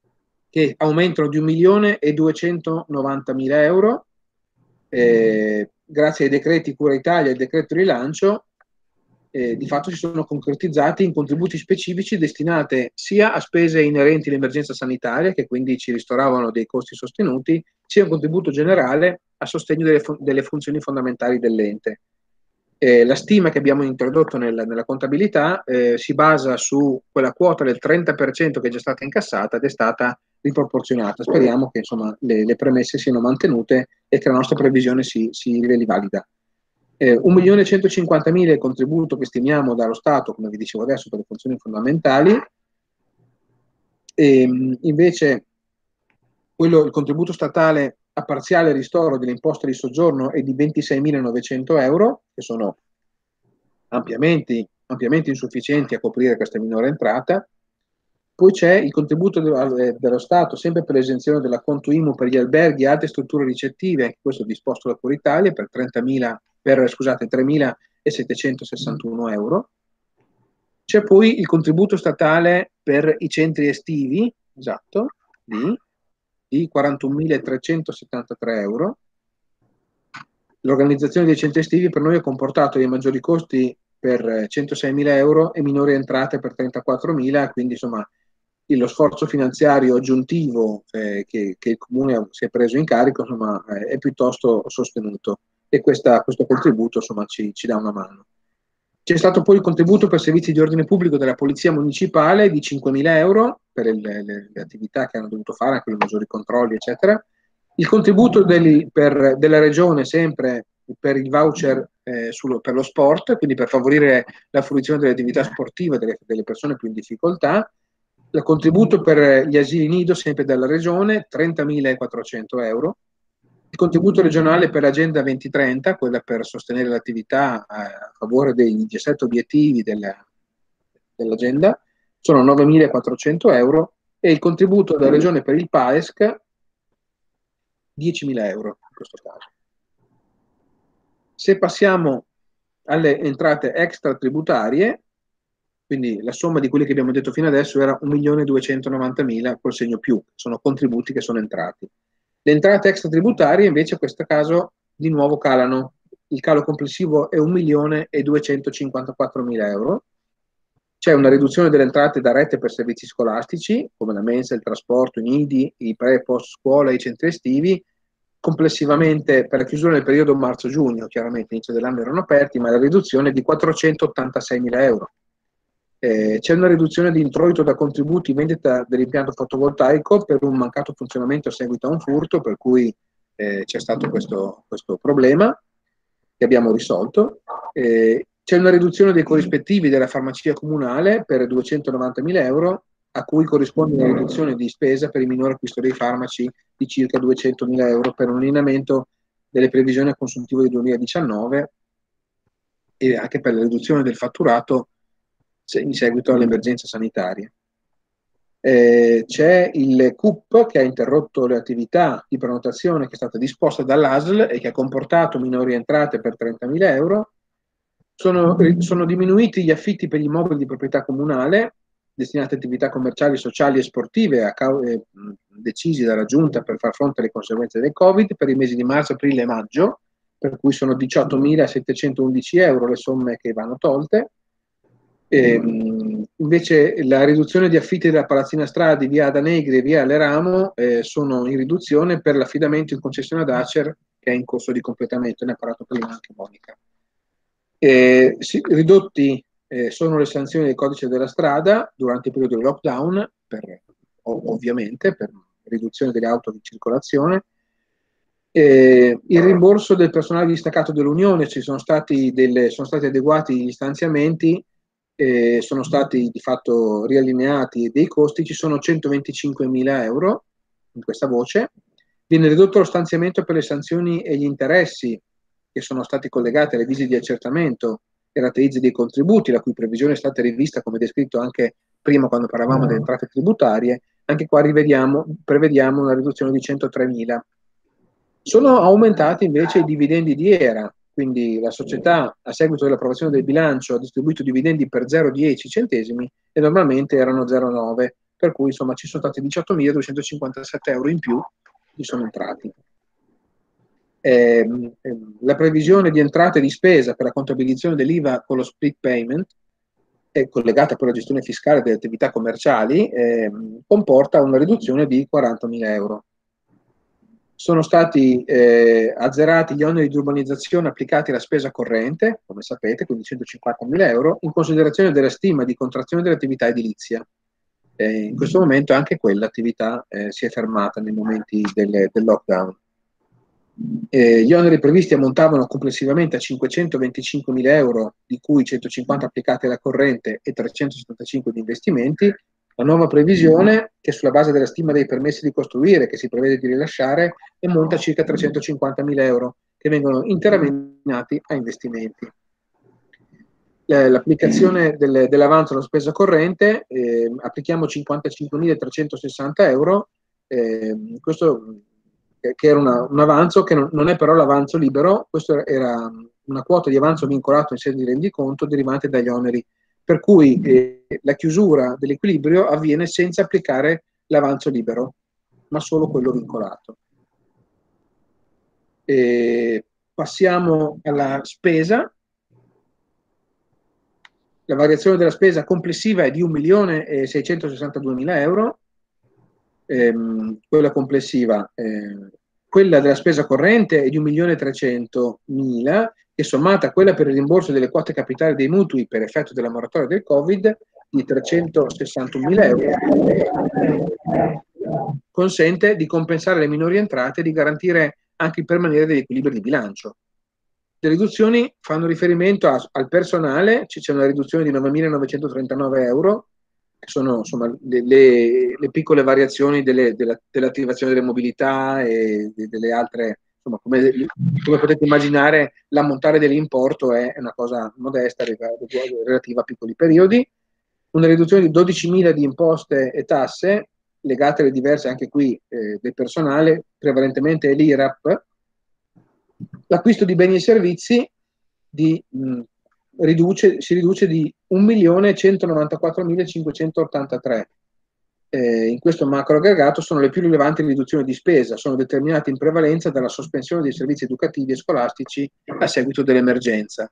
che aumentano di 1.290.000 euro, grazie ai decreti Cura Italia e al decreto rilancio. Di fatto si sono concretizzati in contributi specifici destinati sia a spese inerenti all'emergenza sanitaria, che quindi ci ristoravano dei costi sostenuti, sia un contributo generale a sostegno delle funzioni fondamentali dell'ente. La stima che abbiamo introdotto nella contabilità si basa su quella quota del 30% che è già stata incassata ed è stata riproporzionata. Speriamo che insomma le premesse siano mantenute e che la nostra previsione si riveli valida. 1.150.000 il contributo che stimiamo dallo Stato, come vi dicevo adesso, per le funzioni fondamentali. Invece il contributo statale a parziale ristoro delle imposte di soggiorno è di 26.900 euro, che sono ampiamente insufficienti a coprire questa minore entrata. Poi c'è il contributo dello Stato, sempre per l'esenzione dell'acconto IMU per gli alberghi e altre strutture ricettive, questo disposto da Cura Italia, per 3.761 euro. C'è poi il contributo statale per i centri estivi, esatto, di 41.373 euro. L'organizzazione dei centri estivi per noi ha comportato dei maggiori costi per 106.000 euro e minori entrate per 34.000, quindi insomma lo sforzo finanziario aggiuntivo che il Comune si è preso in carico insomma, è piuttosto sostenuto, e questo contributo insomma, ci dà una mano. C'è stato poi il contributo per servizi di ordine pubblico della Polizia Municipale di 5.000 euro per le attività che hanno dovuto fare, anche i maggiori controlli, eccetera. Il contributo della Regione sempre per il voucher per lo sport, quindi per favorire la fruizione delle attività sportive delle persone più in difficoltà. Il contributo per gli asili nido sempre dalla Regione, 30.400 euro. Il contributo regionale per l'Agenda 2030, quella per sostenere l'attività a favore dei 17 obiettivi dell'agenda, sono 9.400 euro, e il contributo della Regione per il PAESC 10.000 euro in questo caso. Se passiamo alle entrate extra tributarie, quindi la somma di quelli che abbiamo detto fino adesso era 1.290.000 col segno più, sono contributi che sono entrati. Le entrate extra tributarie invece in questo caso di nuovo calano, il calo complessivo è 1.254.000 euro. C'è una riduzione delle entrate da rete per servizi scolastici, come la mensa, il trasporto, i nidi, i pre e post scuola, i centri estivi. Complessivamente per la chiusura del periodo marzo-giugno, chiaramente inizio dell'anno erano aperti, ma la riduzione è di 486.000 euro. C'è una riduzione di introito da contributi vendita dell'impianto fotovoltaico per un mancato funzionamento a seguito a un furto, per cui c'è stato questo problema che abbiamo risolto. C'è una riduzione dei corrispettivi della farmacia comunale per 290.000 euro, a cui corrisponde una riduzione di spesa per il minore acquisto dei farmaci di circa 200.000 euro per un allineamento delle previsioni a consuntivo del 2019 e anche per la riduzione del fatturato in seguito all'emergenza sanitaria. C'è il CUP che ha interrotto le attività di prenotazione che è stata disposta dall'ASL e che ha comportato minori entrate per 30.000 euro. Sono diminuiti gli affitti per gli immobili di proprietà comunale destinati a attività commerciali, sociali e sportive decisi dalla Giunta per far fronte alle conseguenze del Covid per i mesi di marzo, aprile e maggio, per cui sono 18.711 euro le somme che vanno tolte. Invece la riduzione di affitti della Palazzina Stradi, via Adanegri e via Leramo sono in riduzione per l'affidamento in concessione ad Acer che è in corso di completamento, ne ha parlato prima anche Monica. Ridotti sono le sanzioni del codice della strada durante il periodo del lockdown, ovviamente per riduzione delle auto di circolazione. Il rimborso del personale distaccato dell'Unione, sono stati adeguati gli stanziamenti, sono stati di fatto riallineati dei costi, ci sono 125.000 euro in questa voce. Viene ridotto lo stanziamento per le sanzioni e gli interessi che sono stati collegati alle visite di accertamento e rateizzi dei contributi, la cui previsione è stata rivista, come descritto anche prima quando parlavamo delle entrate tributarie. Anche qua prevediamo una riduzione di 103.000. Sono aumentati invece i dividendi di ERA, quindi la società a seguito dell'approvazione del bilancio ha distribuito dividendi per 0,10 centesimi e normalmente erano 0,9. per cui insomma ci sono stati 18.257 euro in più che sono entrati. La previsione di entrate e di spesa per la contabilizzazione dell'IVA con lo split payment, collegata poi alla gestione fiscale delle attività commerciali, comporta una riduzione di 40.000 euro. Sono stati azzerati gli oneri di urbanizzazione applicati alla spesa corrente, come sapete, quindi 150.000 euro, in considerazione della stima di contrazione dell'attività edilizia. In questo momento anche quell'attività si è fermata nei momenti del lockdown. Gli oneri previsti ammontavano complessivamente a 525.000 euro, di cui 150 applicati alla corrente e 375 di investimenti. La nuova previsione, che sulla base della stima dei permessi di costruire che si prevede di rilasciare, ammonta a circa 350.000 euro, che vengono interamente destinati a investimenti. L'applicazione dell'avanzo alla spesa corrente, applichiamo 55.360 euro, questo che era un avanzo che non è però l'avanzo libero, questo era una quota di avanzo vincolato in sede di rendiconto derivante dagli oneri, per cui la chiusura dell'equilibrio avviene senza applicare l'avanzo libero, ma solo quello vincolato. Passiamo alla spesa. La variazione della spesa complessiva è di 1.662.000 euro, quella complessiva. Quella della spesa corrente è di 1.300.000, che sommata a quella per il rimborso delle quote capitali dei mutui per effetto della moratoria del Covid di 361.000 euro, consente di compensare le minori entrate e di garantire anche il permanere degli equilibri di bilancio. Le riduzioni fanno riferimento al personale, c'è una riduzione di 9.939 euro, che sono insomma le piccole variazioni dell'attivazione delle mobilità e delle altre, insomma, come potete immaginare l'ammontare dell'importo è una cosa modesta relativa a piccoli periodi. Una riduzione di 12.000 di imposte e tasse legate alle diverse, anche qui, del personale, prevalentemente l'IRAP. L'acquisto di beni e servizi si riduce di 1.194.583. In questo macro aggregato sono le più rilevanti riduzioni di spesa, sono determinate in prevalenza dalla sospensione dei servizi educativi e scolastici a seguito dell'emergenza.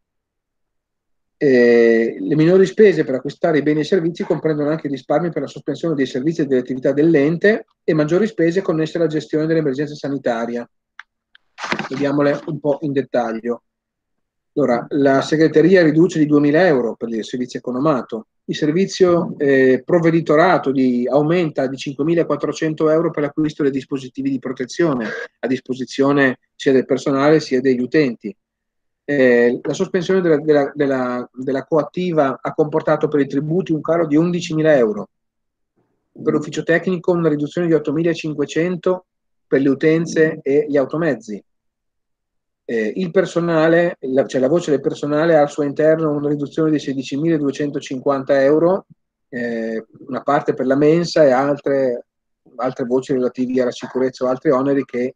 Le minori spese per acquistare i beni e servizi comprendono anche risparmi per la sospensione dei servizi e delle attività dell'ente e maggiori spese connesse alla gestione dell'emergenza sanitaria. Vediamole un po' in dettaglio. Allora, la segreteria riduce di 2.000 euro per il servizio economato, il servizio provveditorato aumenta di 5.400 euro per l'acquisto dei dispositivi di protezione a disposizione sia del personale sia degli utenti. La sospensione della coattiva ha comportato per i tributi un calo di 11.000 euro, per l'ufficio tecnico una riduzione di 8.500 per le utenze e gli automezzi. Il personale, cioè la voce del personale ha al suo interno una riduzione di 16.250 euro, una parte per la mensa e altre voci relative alla sicurezza o altri oneri che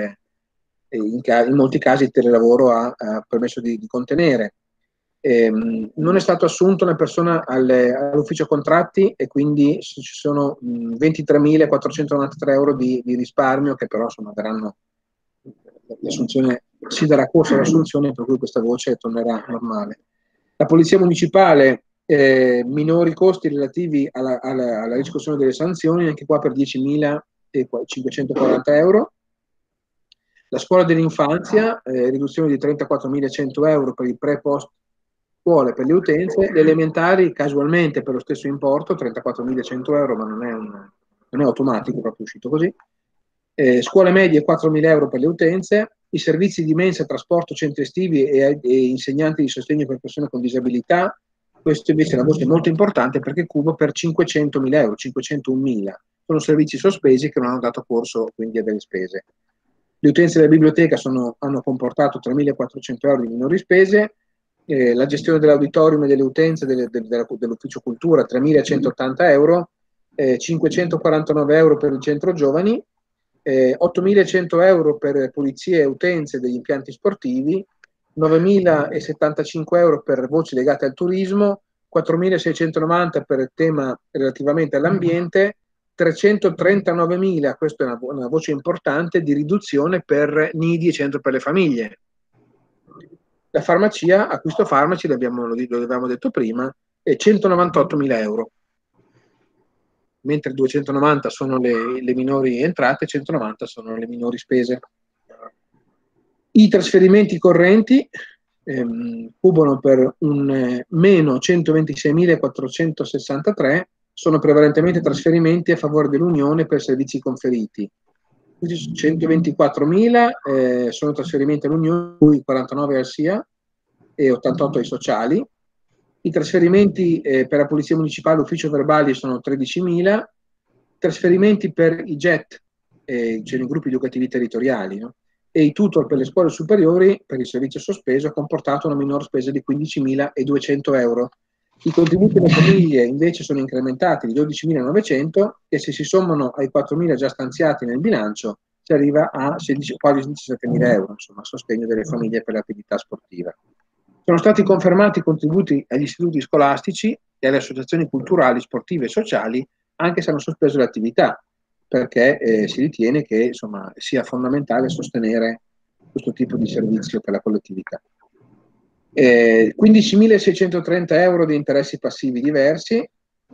in molti casi il telelavoro ha permesso di contenere. Non è stato assunto una persona all'ufficio contratti e quindi ci sono 23.493 euro di risparmio che però insomma verranno, l'assunzione si darà corso all'assunzione, per cui questa voce tornerà normale. La Polizia Municipale, minori costi relativi alla riscossione delle sanzioni, anche qua per 10.540 euro. La scuola dell'infanzia, riduzione di 34.100 euro per il pre-post scuole per le utenze, le elementari casualmente per lo stesso importo, 34.100 euro, ma non è automatico, proprio uscito così. Scuole medie 4.000 euro per le utenze, i servizi di mensa, trasporto, centri estivi e insegnanti di sostegno per persone con disabilità. Questo invece è una voce molto importante perché cubo per 500.000 euro, 501.000. Sono servizi sospesi che non hanno dato corso quindi a delle spese. Le utenze della biblioteca hanno comportato 3.400 euro di minori spese, la gestione dell'auditorium e delle utenze dell'ufficio cultura 3.180 euro, 549 euro per il centro giovani, 8.100 euro per pulizie e utenze degli impianti sportivi, 9.075 euro per voci legate al turismo, 4.690 per il tema relativamente all'ambiente, 339.000, questa è una voce importante, di riduzione per nidi e centro per le famiglie. La farmacia, acquisto farmaci, lo avevamo detto prima, è 198.000 euro, mentre 290 sono le minori entrate, 190 sono le minori spese. I trasferimenti correnti cubano per un meno 126.463, sono prevalentemente trasferimenti a favore dell'Unione per servizi conferiti. 124.000 sono trasferimenti all'Unione, cui 49 al SIA e 88 ai sociali. I trasferimenti per la Polizia Municipale, ufficio verbali, sono 13.000. Trasferimenti per i JET, cioè i gruppi educativi territoriali, no? E i tutor per le scuole superiori per il servizio sospeso ha comportato una minore spesa di 15.200 euro. I contributi alle famiglie invece sono incrementati di 12.900 e se si sommano ai 4.000 già stanziati nel bilancio si arriva a quasi 17.000 euro, insomma, a sostegno delle famiglie per l'attività sportiva. Sono stati confermati i contributi agli istituti scolastici e alle associazioni culturali, sportive e sociali, anche se hanno sospeso l'attività, perché si ritiene che insomma, sia fondamentale sostenere questo tipo di servizio per la collettività. 15.630 euro di interessi passivi diversi,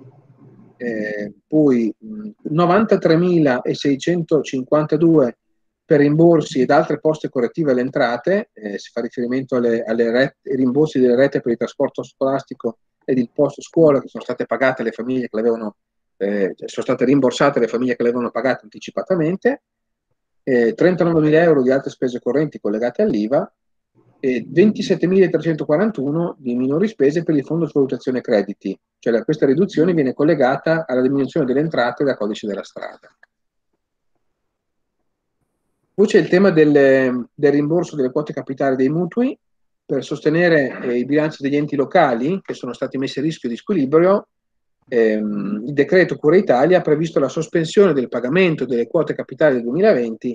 poi 93.652 per rimborsi ed altre poste correttive alle entrate, si fa riferimento ai rimborsi delle rette per il trasporto scolastico ed il post scuola che sono state pagate alle famiglie che l'avevano sono state rimborsate alle famiglie che le avevano pagate anticipatamente, 39.000 euro di altre spese correnti collegate all'IVA e 27.341 di minori spese per il fondo svalutazione crediti, cioè questa riduzione viene collegata alla diminuzione delle entrate da codice della strada. Poi c'è il tema del rimborso delle quote capitali dei mutui per sostenere i bilanci degli enti locali che sono stati messi a rischio di squilibrio. Il decreto Cura Italia ha previsto la sospensione del pagamento delle quote capitali del 2020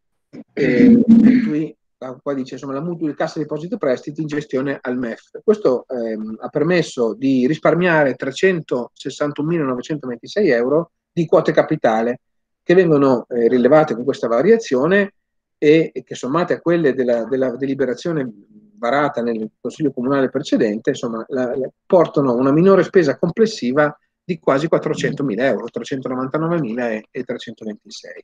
qua dice insomma la mutua di Cassa Depositi e Prestiti in gestione al MEF. Questo ha permesso di risparmiare 361.926 euro di quote capitale che vengono rilevate con questa variazione e che sommate a quelle della deliberazione varata nel Consiglio Comunale precedente, insomma, portano una minore spesa complessiva di quasi 400.000 euro, 399.326.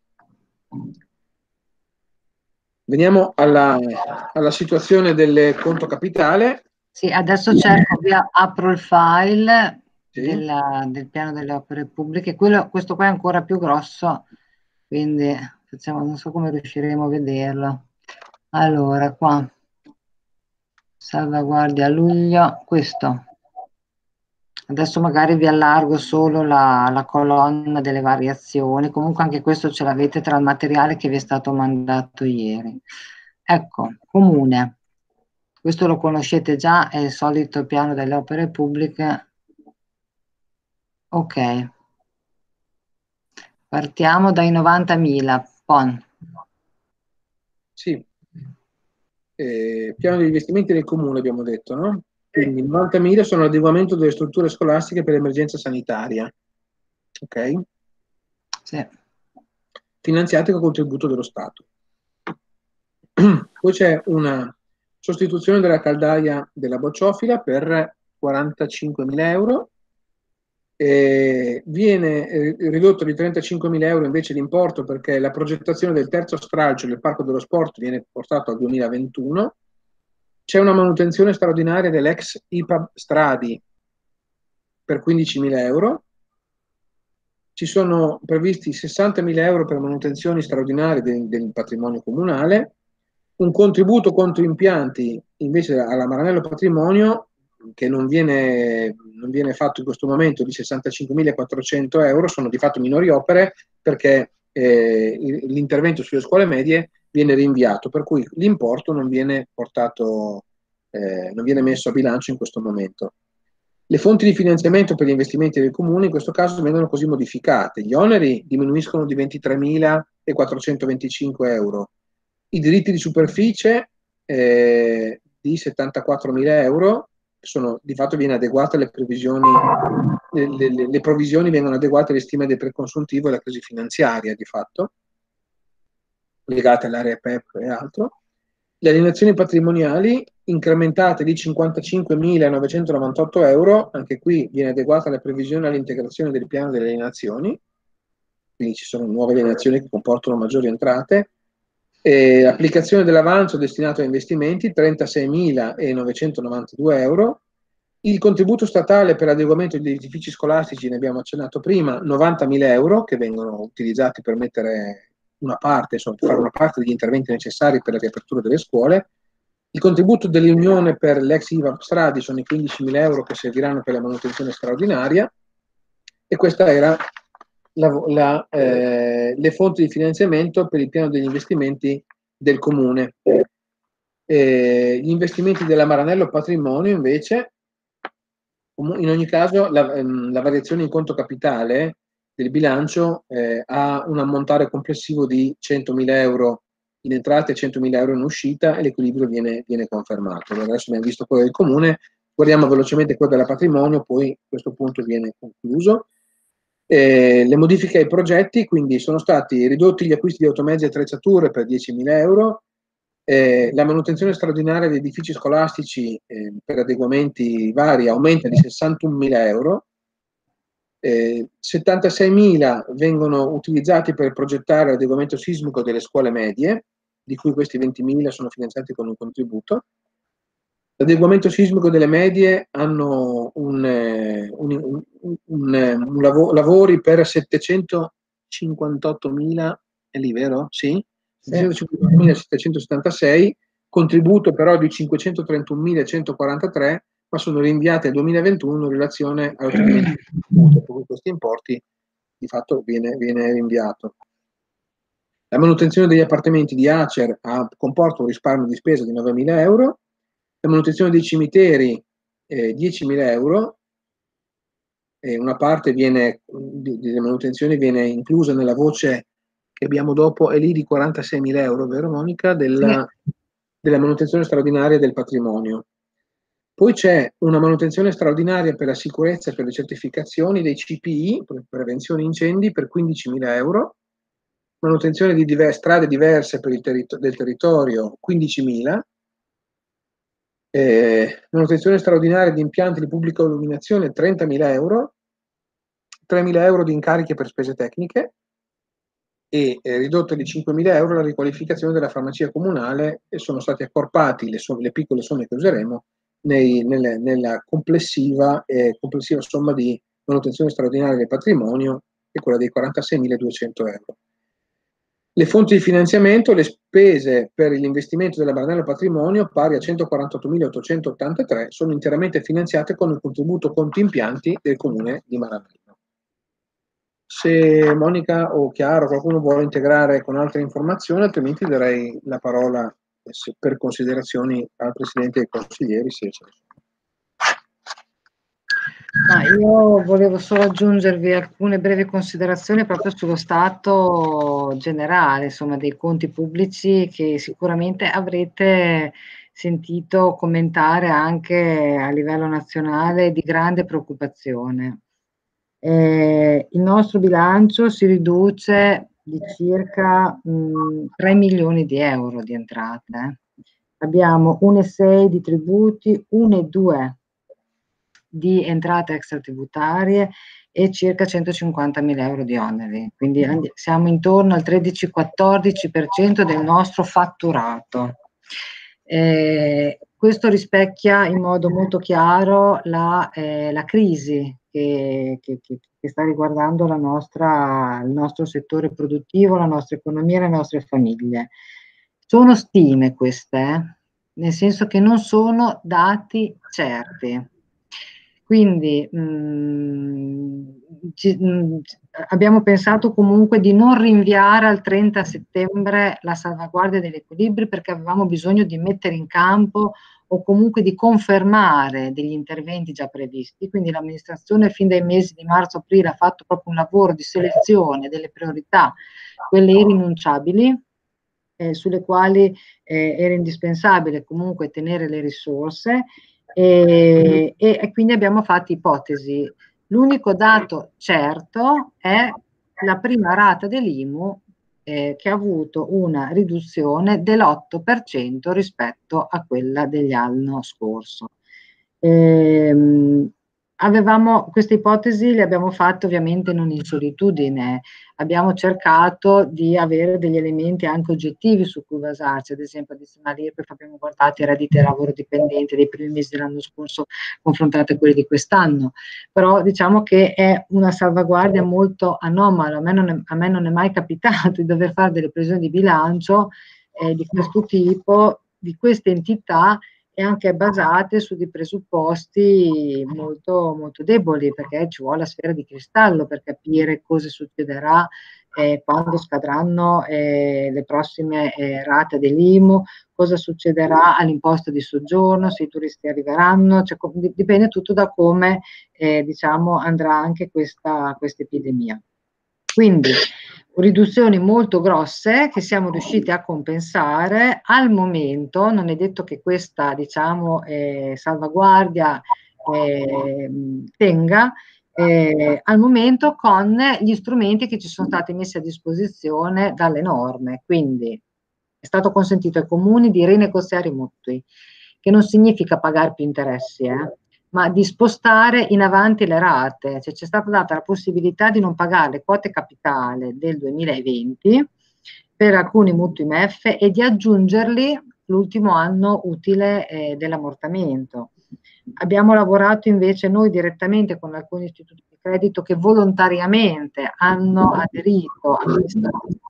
Veniamo alla situazione del conto capitale.
Sì, adesso cerco, apro il file del piano delle opere pubbliche. Questo qua è ancora più grosso, quindi non so come riusciremo a vederlo. Allora, qua. Salvaguardia a luglio, questo. Adesso magari vi allargo solo la colonna delle variazioni, comunque anche questo ce l'avete tra il materiale che vi è stato mandato ieri. Ecco, comune, questo lo conoscete già, è il solito piano delle opere pubbliche. Ok, partiamo dai 90.000, PON.
Sì. Piano di investimenti del comune abbiamo detto, no? Quindi 90.000 sono l'adeguamento delle strutture scolastiche per l'emergenza sanitaria, ok?
Sì.
Finanziate con contributo dello Stato. Poi c'è una sostituzione della caldaia della bocciofila per 45.000 euro, viene ridotto di 35.000 euro invece l'importo perché la progettazione del terzo stralcio del Parco dello Sport viene portato al 2021. C'è una manutenzione straordinaria dell'ex IPAB Stradi per 15.000 euro. Ci sono previsti 60.000 euro per manutenzioni straordinarie del patrimonio comunale, un contributo contro impianti invece alla Maranello Patrimonio che non viene fatto in questo momento di 65.400 euro, sono di fatto minori opere perché l'intervento sulle scuole medie viene rinviato, per cui l'importo non viene portato, non viene messo a bilancio in questo momento. Le fonti di finanziamento per gli investimenti del comune in questo caso vengono così modificate, gli oneri diminuiscono di 23.425 euro, i diritti di superficie di 74.000 euro di fatto viene adeguata alle previsioni, le provvisioni vengono adeguate alle stime del preconsuntivo e alla crisi finanziaria di fatto, legate all'area PEP e altro. Le alienazioni patrimoniali incrementate di 55.998 euro, anche qui viene adeguata la previsione all'integrazione del piano delle alienazioni, quindi ci sono nuove alienazioni che comportano maggiori entrate. Applicazione dell'avanzo destinato a investimenti 36.992 euro. Il contributo statale per l'adeguamento degli edifici scolastici, ne abbiamo accennato prima, 90.000 euro che vengono utilizzati per mettere una parte, insomma, fare una parte degli interventi necessari per la riapertura delle scuole. Il contributo dell'Unione per l'ex IVA Stradi sono i 15.000 euro che serviranno per la manutenzione straordinaria, e questa era le fonti di finanziamento per il piano degli investimenti del Comune. Gli investimenti della Maranello Patrimonio invece, in ogni caso la variazione in conto capitale del bilancio ha un ammontare complessivo di 100.000 euro in entrate e 100.000 euro in uscita, e l'equilibrio viene confermato. Allora, adesso abbiamo visto quello del Comune, guardiamo velocemente quello della Patrimonio, poi a questo punto viene concluso. Le modifiche ai progetti, quindi sono stati ridotti gli acquisti di automezzi e attrezzature per 10.000 euro, la manutenzione straordinaria degli edifici scolastici per adeguamenti vari aumenta di 61.000 euro, 76.000 vengono utilizzati per progettare l'adeguamento sismico delle scuole medie, di cui questi 20.000 sono finanziati con un contributo. L'adeguamento sismico delle medie hanno lavori per 758.000, è lì vero? Sì? 758.776, contributo però di 531.143, ma sono rinviati al 2021 in relazione all'ottenimento del contributo, per cui questi importi di fatto viene rinviato. La manutenzione degli appartamenti di Acer comporta un risparmio di spesa di 9.000 euro, la manutenzione dei cimiteri 10.000 euro, una parte delle manutenzioni viene inclusa nella voce che abbiamo dopo, è lì di 46.000 euro, vero Monica? Della manutenzione straordinaria del patrimonio. Poi c'è una manutenzione straordinaria per la sicurezza e per le certificazioni dei CPI, per prevenzione incendi, per 15.000 euro, manutenzione di strade diverse per del territorio 15.000, manutenzione straordinaria di impianti di pubblica illuminazione 30.000 euro, 3.000 euro di incarichi per spese tecniche, e ridotto di 5.000 euro la riqualificazione della farmacia comunale, e sono stati accorpati le piccole somme che useremo nella complessiva somma di manutenzione straordinaria del patrimonio, che è quella dei 46.200 euro. Le fonti di finanziamento, le spese per l'investimento della Maranello Patrimonio, pari a 148.883, sono interamente finanziate con il contributo conti impianti del Comune di Maranello. Se Monica o Chiaro, qualcuno vuole integrare con altre informazioni, altrimenti darei la parola per considerazioni al Presidente e ai consiglieri.
Io volevo solo aggiungervi alcune brevi considerazioni proprio sullo stato generale, insomma, dei conti pubblici, che sicuramente avrete sentito commentare anche a livello nazionale di grande preoccupazione. Il nostro bilancio si riduce di circa 3 milioni di euro di entrate. Abbiamo 1,6 di tributi, 1,2 di entrate extratributarie e circa 150.000 euro di oneri. Quindi siamo intorno al 13-14% del nostro fatturato. Questo rispecchia in modo molto chiaro la crisi che sta riguardando il nostro settore produttivo, la nostra economia e le nostre famiglie. Sono stime queste, nel senso che non sono dati certi. Quindi abbiamo pensato comunque di non rinviare al 30 settembre la salvaguardia degli equilibri, perché avevamo bisogno di mettere in campo o comunque di confermare degli interventi già previsti. Quindi l'amministrazione fin dai mesi di marzo-aprile ha fatto proprio un lavoro di selezione delle priorità, quelle irrinunciabili, sulle quali era indispensabile comunque tenere le risorse, e quindi abbiamo fatto ipotesi. L'unico dato certo è la prima rata dell'IMU che ha avuto una riduzione dell'8% rispetto a quella dell'anno scorso. Avevamo queste ipotesi, le abbiamo fatte ovviamente non in solitudine, abbiamo cercato di avere degli elementi anche oggettivi su cui basarci, ad esempio addizionali IRPEF abbiamo guardato i redditi da lavoro dipendente dei primi mesi dell'anno scorso confrontate a quelli di quest'anno, però diciamo che è una salvaguardia molto anomala, a me non è mai capitato di dover fare delle previsioni di bilancio di questo tipo, di queste entità, e anche basate su dei presupposti molto, molto deboli, perché ci vuole la sfera di cristallo per capire cosa succederà quando scadranno le prossime rate dell'IMU, cosa succederà all'imposta di soggiorno, se i turisti arriveranno, cioè, dipende tutto da come diciamo, andrà anche questa epidemia. Quindi riduzioni molto grosse che siamo riusciti a compensare. Al momento non è detto che questa diciamo, salvaguardia tenga, al momento con gli strumenti che ci sono stati messi a disposizione dalle norme. Quindi è stato consentito ai comuni di rinegoziare i mutui, che non significa pagare più interessi, ma di spostare in avanti le rate, cioè c'è stata data la possibilità di non pagare le quote capitale del 2020 per alcuni mutui MEF e di aggiungerli l'ultimo anno utile dell'ammortamento. Abbiamo lavorato invece noi direttamente con alcuni istituti di credito che volontariamente hanno aderito a questo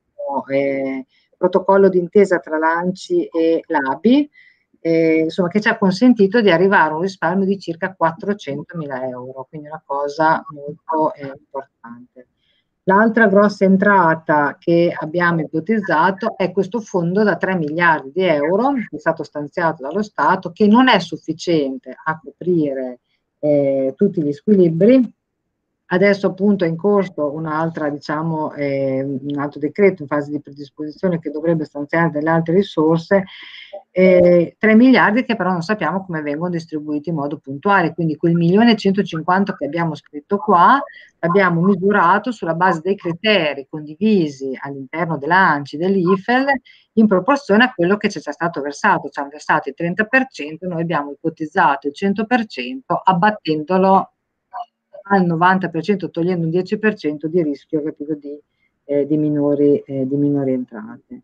protocollo d'intesa tra l'ANCI e l'ABI, insomma, che ci ha consentito di arrivare a un risparmio di circa 400.000 euro, quindi una cosa molto importante. L'altra grossa entrata che abbiamo ipotizzato è questo fondo da 3 miliardi di euro che è stato stanziato dallo Stato, che non è sufficiente a coprire tutti gli squilibri. Adesso appunto è in corso un'altra, diciamo, un altro decreto in fase di predisposizione che dovrebbe stanziare delle altre risorse, 3 miliardi che però non sappiamo come vengono distribuiti in modo puntuale, quindi quel 1.150.000 che abbiamo scritto qua l'abbiamo misurato sulla base dei criteri condivisi all'interno dell'ANCI, dell'IFEL, in proporzione a quello che ci è già stato versato. Ci hanno versato il 30%, noi abbiamo ipotizzato il 100% abbattendolo al 90%, togliendo un 10% di rischio, capito, di minori entrate.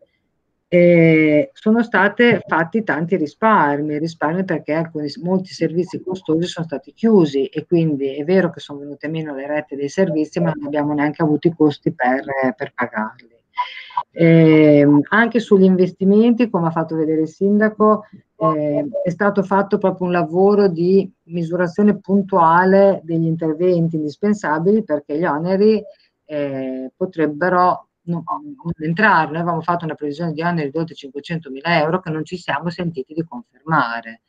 Sono stati fatti tanti risparmi perché molti servizi costosi sono stati chiusi e quindi è vero che sono venute meno le rette dei servizi, ma non abbiamo neanche avuto i costi per pagarli. Anche sugli investimenti, come ha fatto vedere il sindaco, è stato fatto proprio un lavoro di misurazione puntuale degli interventi indispensabili, perché gli oneri potrebbero non entrare. Noi avevamo fatto una previsione di oneri di oltre 500.000 euro che non ci siamo sentiti di confermare.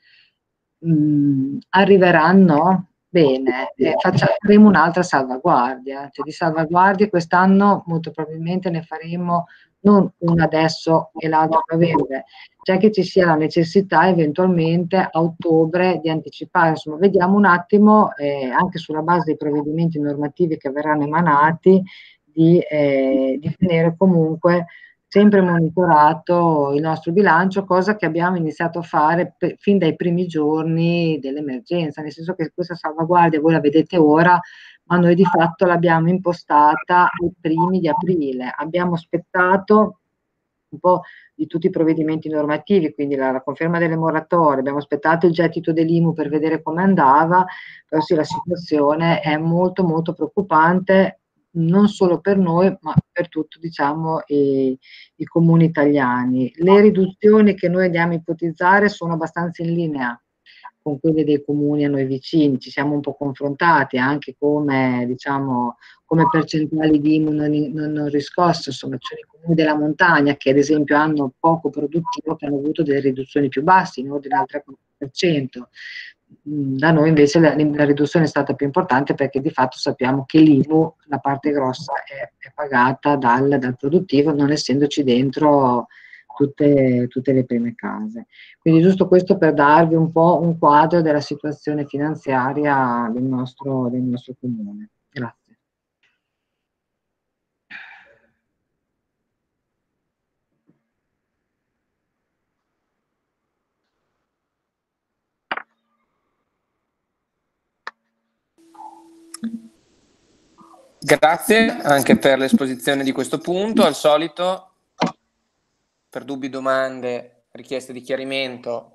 Arriveranno? Bene, faremo un'altra salvaguardia, cioè di salvaguardie quest'anno molto probabilmente ne faremo non una adesso e l'altra a novembre, cioè che ci sia la necessità eventualmente a ottobre di anticipare. Insomma, vediamo un attimo anche sulla base dei provvedimenti normativi che verranno emanati di tenere comunque sempre monitorato il nostro bilancio, cosa che abbiamo iniziato a fare fin dai primi giorni dell'emergenza, nel senso che questa salvaguardia voi la vedete ora, ma noi di fatto l'abbiamo impostata ai primi di aprile. Abbiamo aspettato un po' di tutti i provvedimenti normativi, quindi la conferma delle moratorie, abbiamo aspettato il gettito dell'IMU per vedere come andava, però sì, la situazione è molto molto preoccupante, non solo per noi, ma per tutto, diciamo, i comuni italiani. Le riduzioni che noi andiamo a ipotizzare sono abbastanza in linea con quelle dei comuni a noi vicini, ci siamo un po' confrontati anche come, diciamo, come percentuali di IMU non riscosse. Insomma, ci sono i comuni della montagna che ad esempio hanno poco produttivo, che hanno avuto delle riduzioni più basse, in ordine al 3%. Da noi invece la riduzione è stata più importante, perché di fatto sappiamo che l'IMU, la parte grossa, è pagata dal produttivo, non essendoci dentro tutte le prime case. Quindi giusto questo per darvi un po' un quadro della situazione finanziaria del nostro comune. Grazie.
Grazie anche per l'esposizione di questo punto. Al solito, per dubbi, domande, richieste di chiarimento,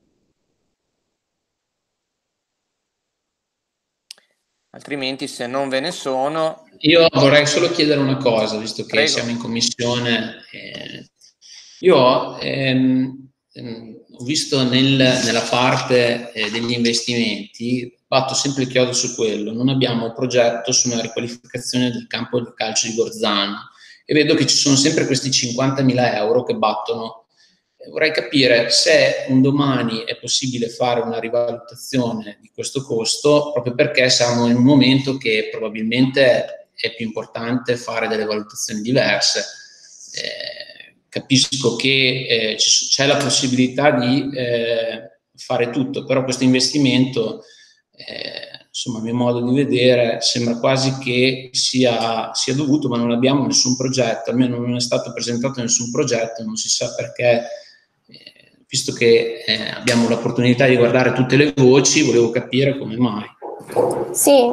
altrimenti se non ve ne sono...
Io vorrei solo chiedere una cosa, visto che
Prego.
siamo in commissione. Io ho visto nella parte degli investimenti, batto sempre il chiodo su quello, non abbiamo progetto su una riqualificazione del campo del calcio di Gorzano e vedo che ci sono sempre questi 50.000 euro che battono. Vorrei capire se un domani è possibile fare una rivalutazione di questo costo, proprio perché siamo in un momento che probabilmente è più importante fare delle valutazioni diverse. Capisco che c'è la possibilità di fare tutto, però questo investimento, insomma, a mio modo di vedere, sembra quasi che sia dovuto, ma non abbiamo nessun progetto, almeno non è stato presentato nessun progetto, non si sa perché. Visto che abbiamo l'opportunità di guardare tutte le voci, volevo capire come mai.
Sì,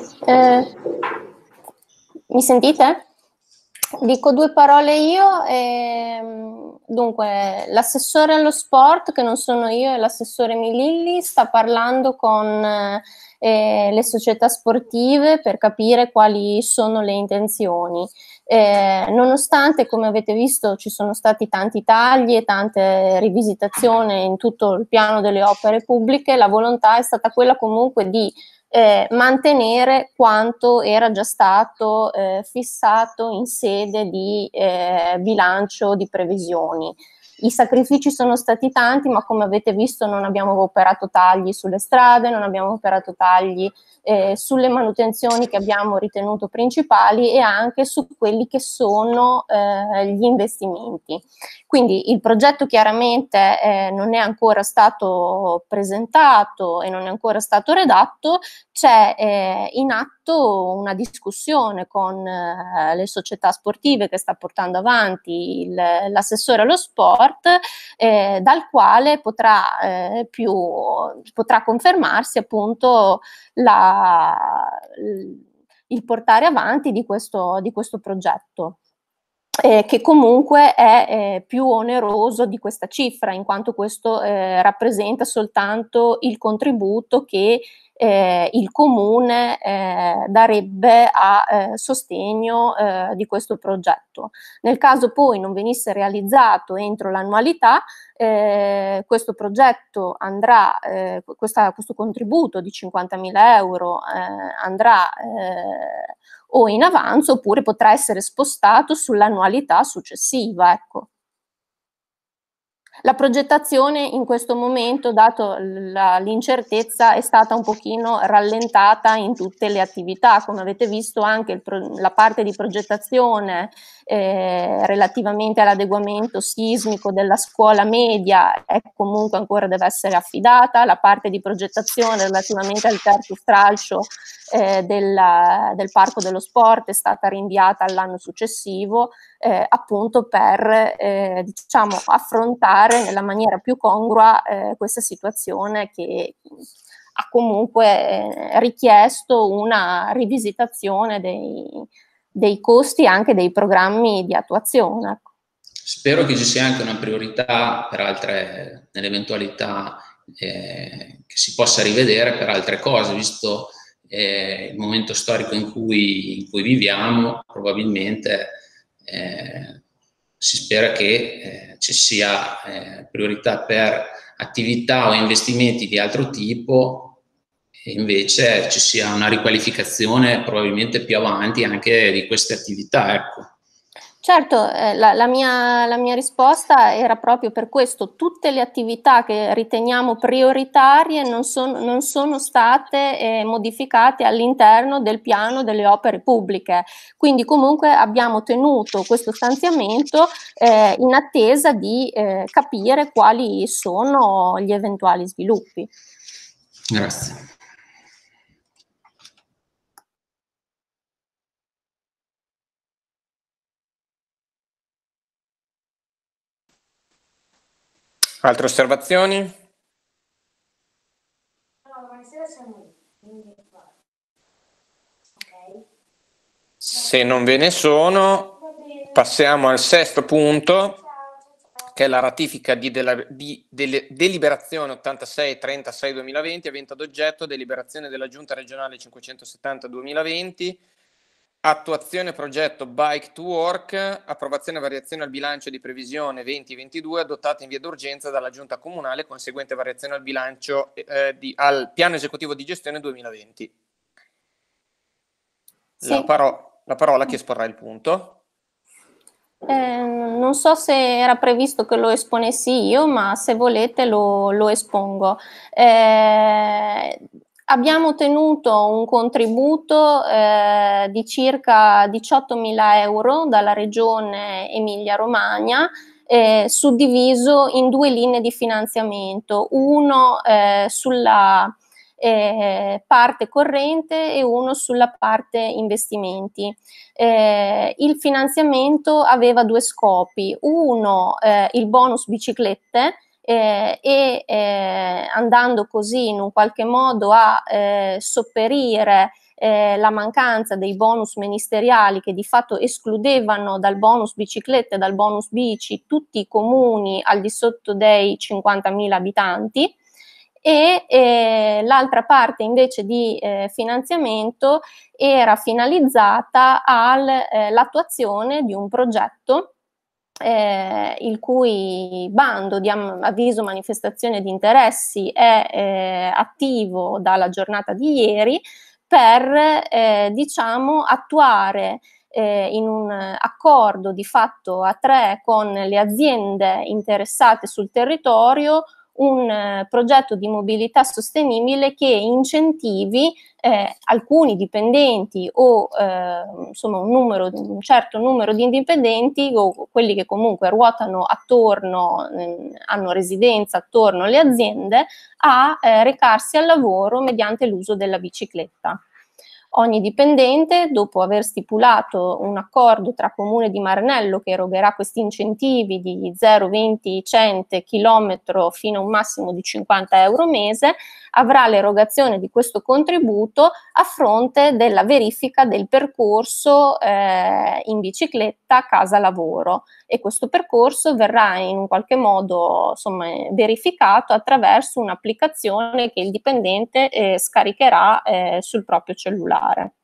mi sentite? Dico due parole io. Dunque, l'assessore allo sport, che non sono io, è l'assessore Mililli, sta parlando con le società sportive per capire quali sono le intenzioni. Nonostante, come avete visto, ci sono stati tanti tagli e tante rivisitazioni in tutto il piano delle opere pubbliche, la volontà è stata quella comunque di mantenere quanto era già stato fissato in sede di bilancio di previsioni. I sacrifici sono stati tanti, ma come avete visto non abbiamo operato tagli sulle strade, non abbiamo operato tagli sulle manutenzioni che abbiamo ritenuto principali e anche su quelli che sono gli investimenti. Quindi il progetto chiaramente non è ancora stato presentato e non è ancora stato redatto, c'è in atto una discussione con le società sportive che sta portando avanti l'assessore allo sport, dal quale potrà confermarsi appunto il portare avanti di questo progetto. Che comunque è più oneroso di questa cifra, in quanto questo rappresenta soltanto il contributo che il comune darebbe a sostegno di questo progetto. Nel caso poi non venisse realizzato entro l'annualità, questo progetto andrà, questo contributo di 50.000 euro andrà o in avanzo, oppure potrà essere spostato sull'annualità successiva, ecco. La progettazione in questo momento, dato l'incertezza, è stata un pochino rallentata in tutte le attività. Come avete visto, anche la parte di progettazione relativamente all'adeguamento sismico della scuola media comunque ancora deve essere affidata. La parte di progettazione relativamente al terzo stralcio del Parco dello Sport è stata rinviata all'anno successivo, appunto per diciamo affrontare nella maniera più congrua questa situazione che ha comunque richiesto una rivisitazione dei costi e anche dei programmi di attuazione.
Spero che ci sia anche una priorità per altre, nell'eventualità che si possa rivedere per altre cose, visto il momento storico in cui viviamo. Probabilmente si spera che ci sia priorità per attività o investimenti di altro tipo, e invece ci sia una riqualificazione probabilmente più avanti anche di queste attività, ecco.
Certo, la mia risposta era proprio per questo. Tutte le attività che riteniamo prioritarie non sono state modificate all'interno del piano delle opere pubbliche. Quindi comunque abbiamo tenuto questo stanziamento in attesa di capire quali sono gli eventuali sviluppi.
Grazie.
Altre osservazioni? Se non ve ne sono, passiamo al sesto punto, che è la ratifica di deliberazione 8636-2020, avente ad oggetto deliberazione della Giunta regionale 570-2020, attuazione progetto Bike to Work, approvazione e variazione al bilancio di previsione 2022 adottata in via d'urgenza dalla Giunta Comunale, conseguente variazione al bilancio al piano esecutivo di gestione 2020.
Sì.
La parola a chi esporrà il punto.
Non so se era previsto che lo esponessi io, ma se volete lo espongo. Abbiamo ottenuto un contributo di circa 18.000 euro dalla Regione Emilia-Romagna, suddiviso in due linee di finanziamento, uno sulla parte corrente e uno sulla parte investimenti. Il finanziamento aveva due scopi: uno, il bonus biciclette, andando così in un qualche modo a sopperire la mancanza dei bonus ministeriali che di fatto escludevano dal bonus biciclette e dal bonus bici tutti i comuni al di sotto dei 50.000 abitanti. E l'altra parte invece di finanziamento era finalizzata all'attuazione di un progetto il cui bando di avviso manifestazione di interessi è attivo dalla giornata di ieri per diciamo attuare in un accordo di fatto a tre con le aziende interessate sul territorio un progetto di mobilità sostenibile che incentivi alcuni dipendenti o insomma un certo numero di dipendenti o quelli che comunque ruotano attorno, hanno residenza attorno alle aziende, a recarsi al lavoro mediante l'uso della bicicletta. Ogni dipendente, dopo aver stipulato un accordo tra Comune di Maranello che erogherà questi incentivi di 0,20 cent chilometro fino a un massimo di 50 euro mese, avrà l'erogazione di questo contributo a fronte della verifica del percorso in bicicletta casa-lavoro, e questo percorso verrà in un qualche modo insomma, verificato attraverso un'applicazione che il dipendente scaricherà sul proprio cellulare.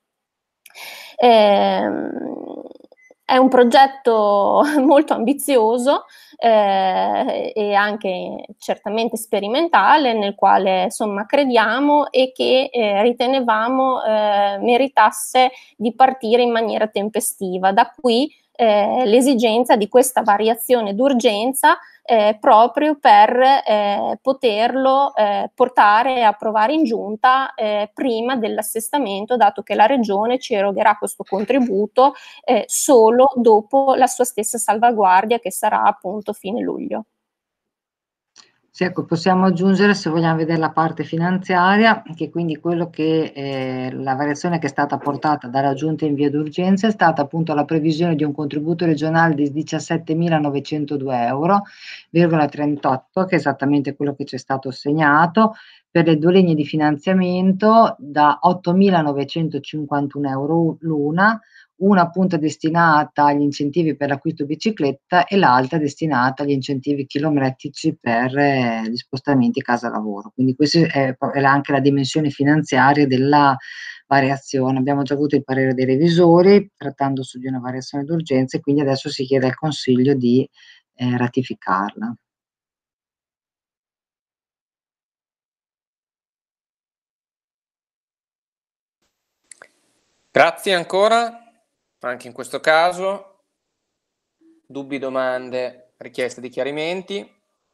È un progetto molto ambizioso e anche certamente sperimentale, nel quale insomma crediamo e che ritenevamo meritasse di partire in maniera tempestiva. Da qui l'esigenza di questa variazione d'urgenza proprio per poterlo portare e approvare in giunta prima dell'assestamento, dato che la Regione ci erogherà questo contributo solo dopo la sua stessa salvaguardia, che sarà appunto fine luglio.
Sì, ecco, possiamo aggiungere, se vogliamo vedere la parte finanziaria, che quindi quello che la variazione che è stata portata dalla Giunta in via d'urgenza è stata appunto la previsione di un contributo regionale di 17.902 euro, 38, che è esattamente quello che ci è stato assegnato, per le due linee di finanziamento da 8.951 euro l'una, una appunto destinata agli incentivi per l'acquisto bicicletta e l'altra destinata agli incentivi chilometrici per gli spostamenti casa-lavoro. Quindi questa è anche la dimensione finanziaria della variazione. Abbiamo già avuto il parere dei revisori trattandosi di una variazione d'urgenza e quindi adesso si chiede al Consiglio di ratificarla.
Grazie ancora. Anche in questo caso Dubbi, domande, richieste di chiarimenti?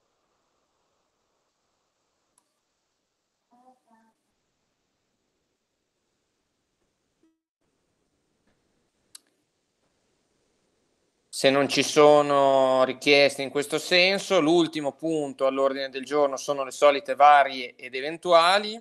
Se non ci sono richieste in questo senso, l'ultimo punto all'ordine del giorno sono le solite varie ed eventuali.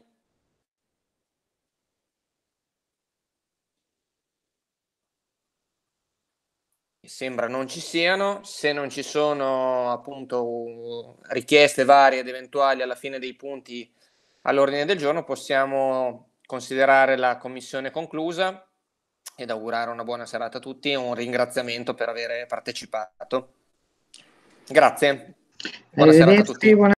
Sembra non ci siano. Se non ci sono appunto richieste varie ed eventuali alla fine dei punti all'ordine del giorno, possiamo considerare la commissione conclusa ed augurare una buona serata a tutti e un ringraziamento per aver partecipato. Grazie. Buona serata a tutti.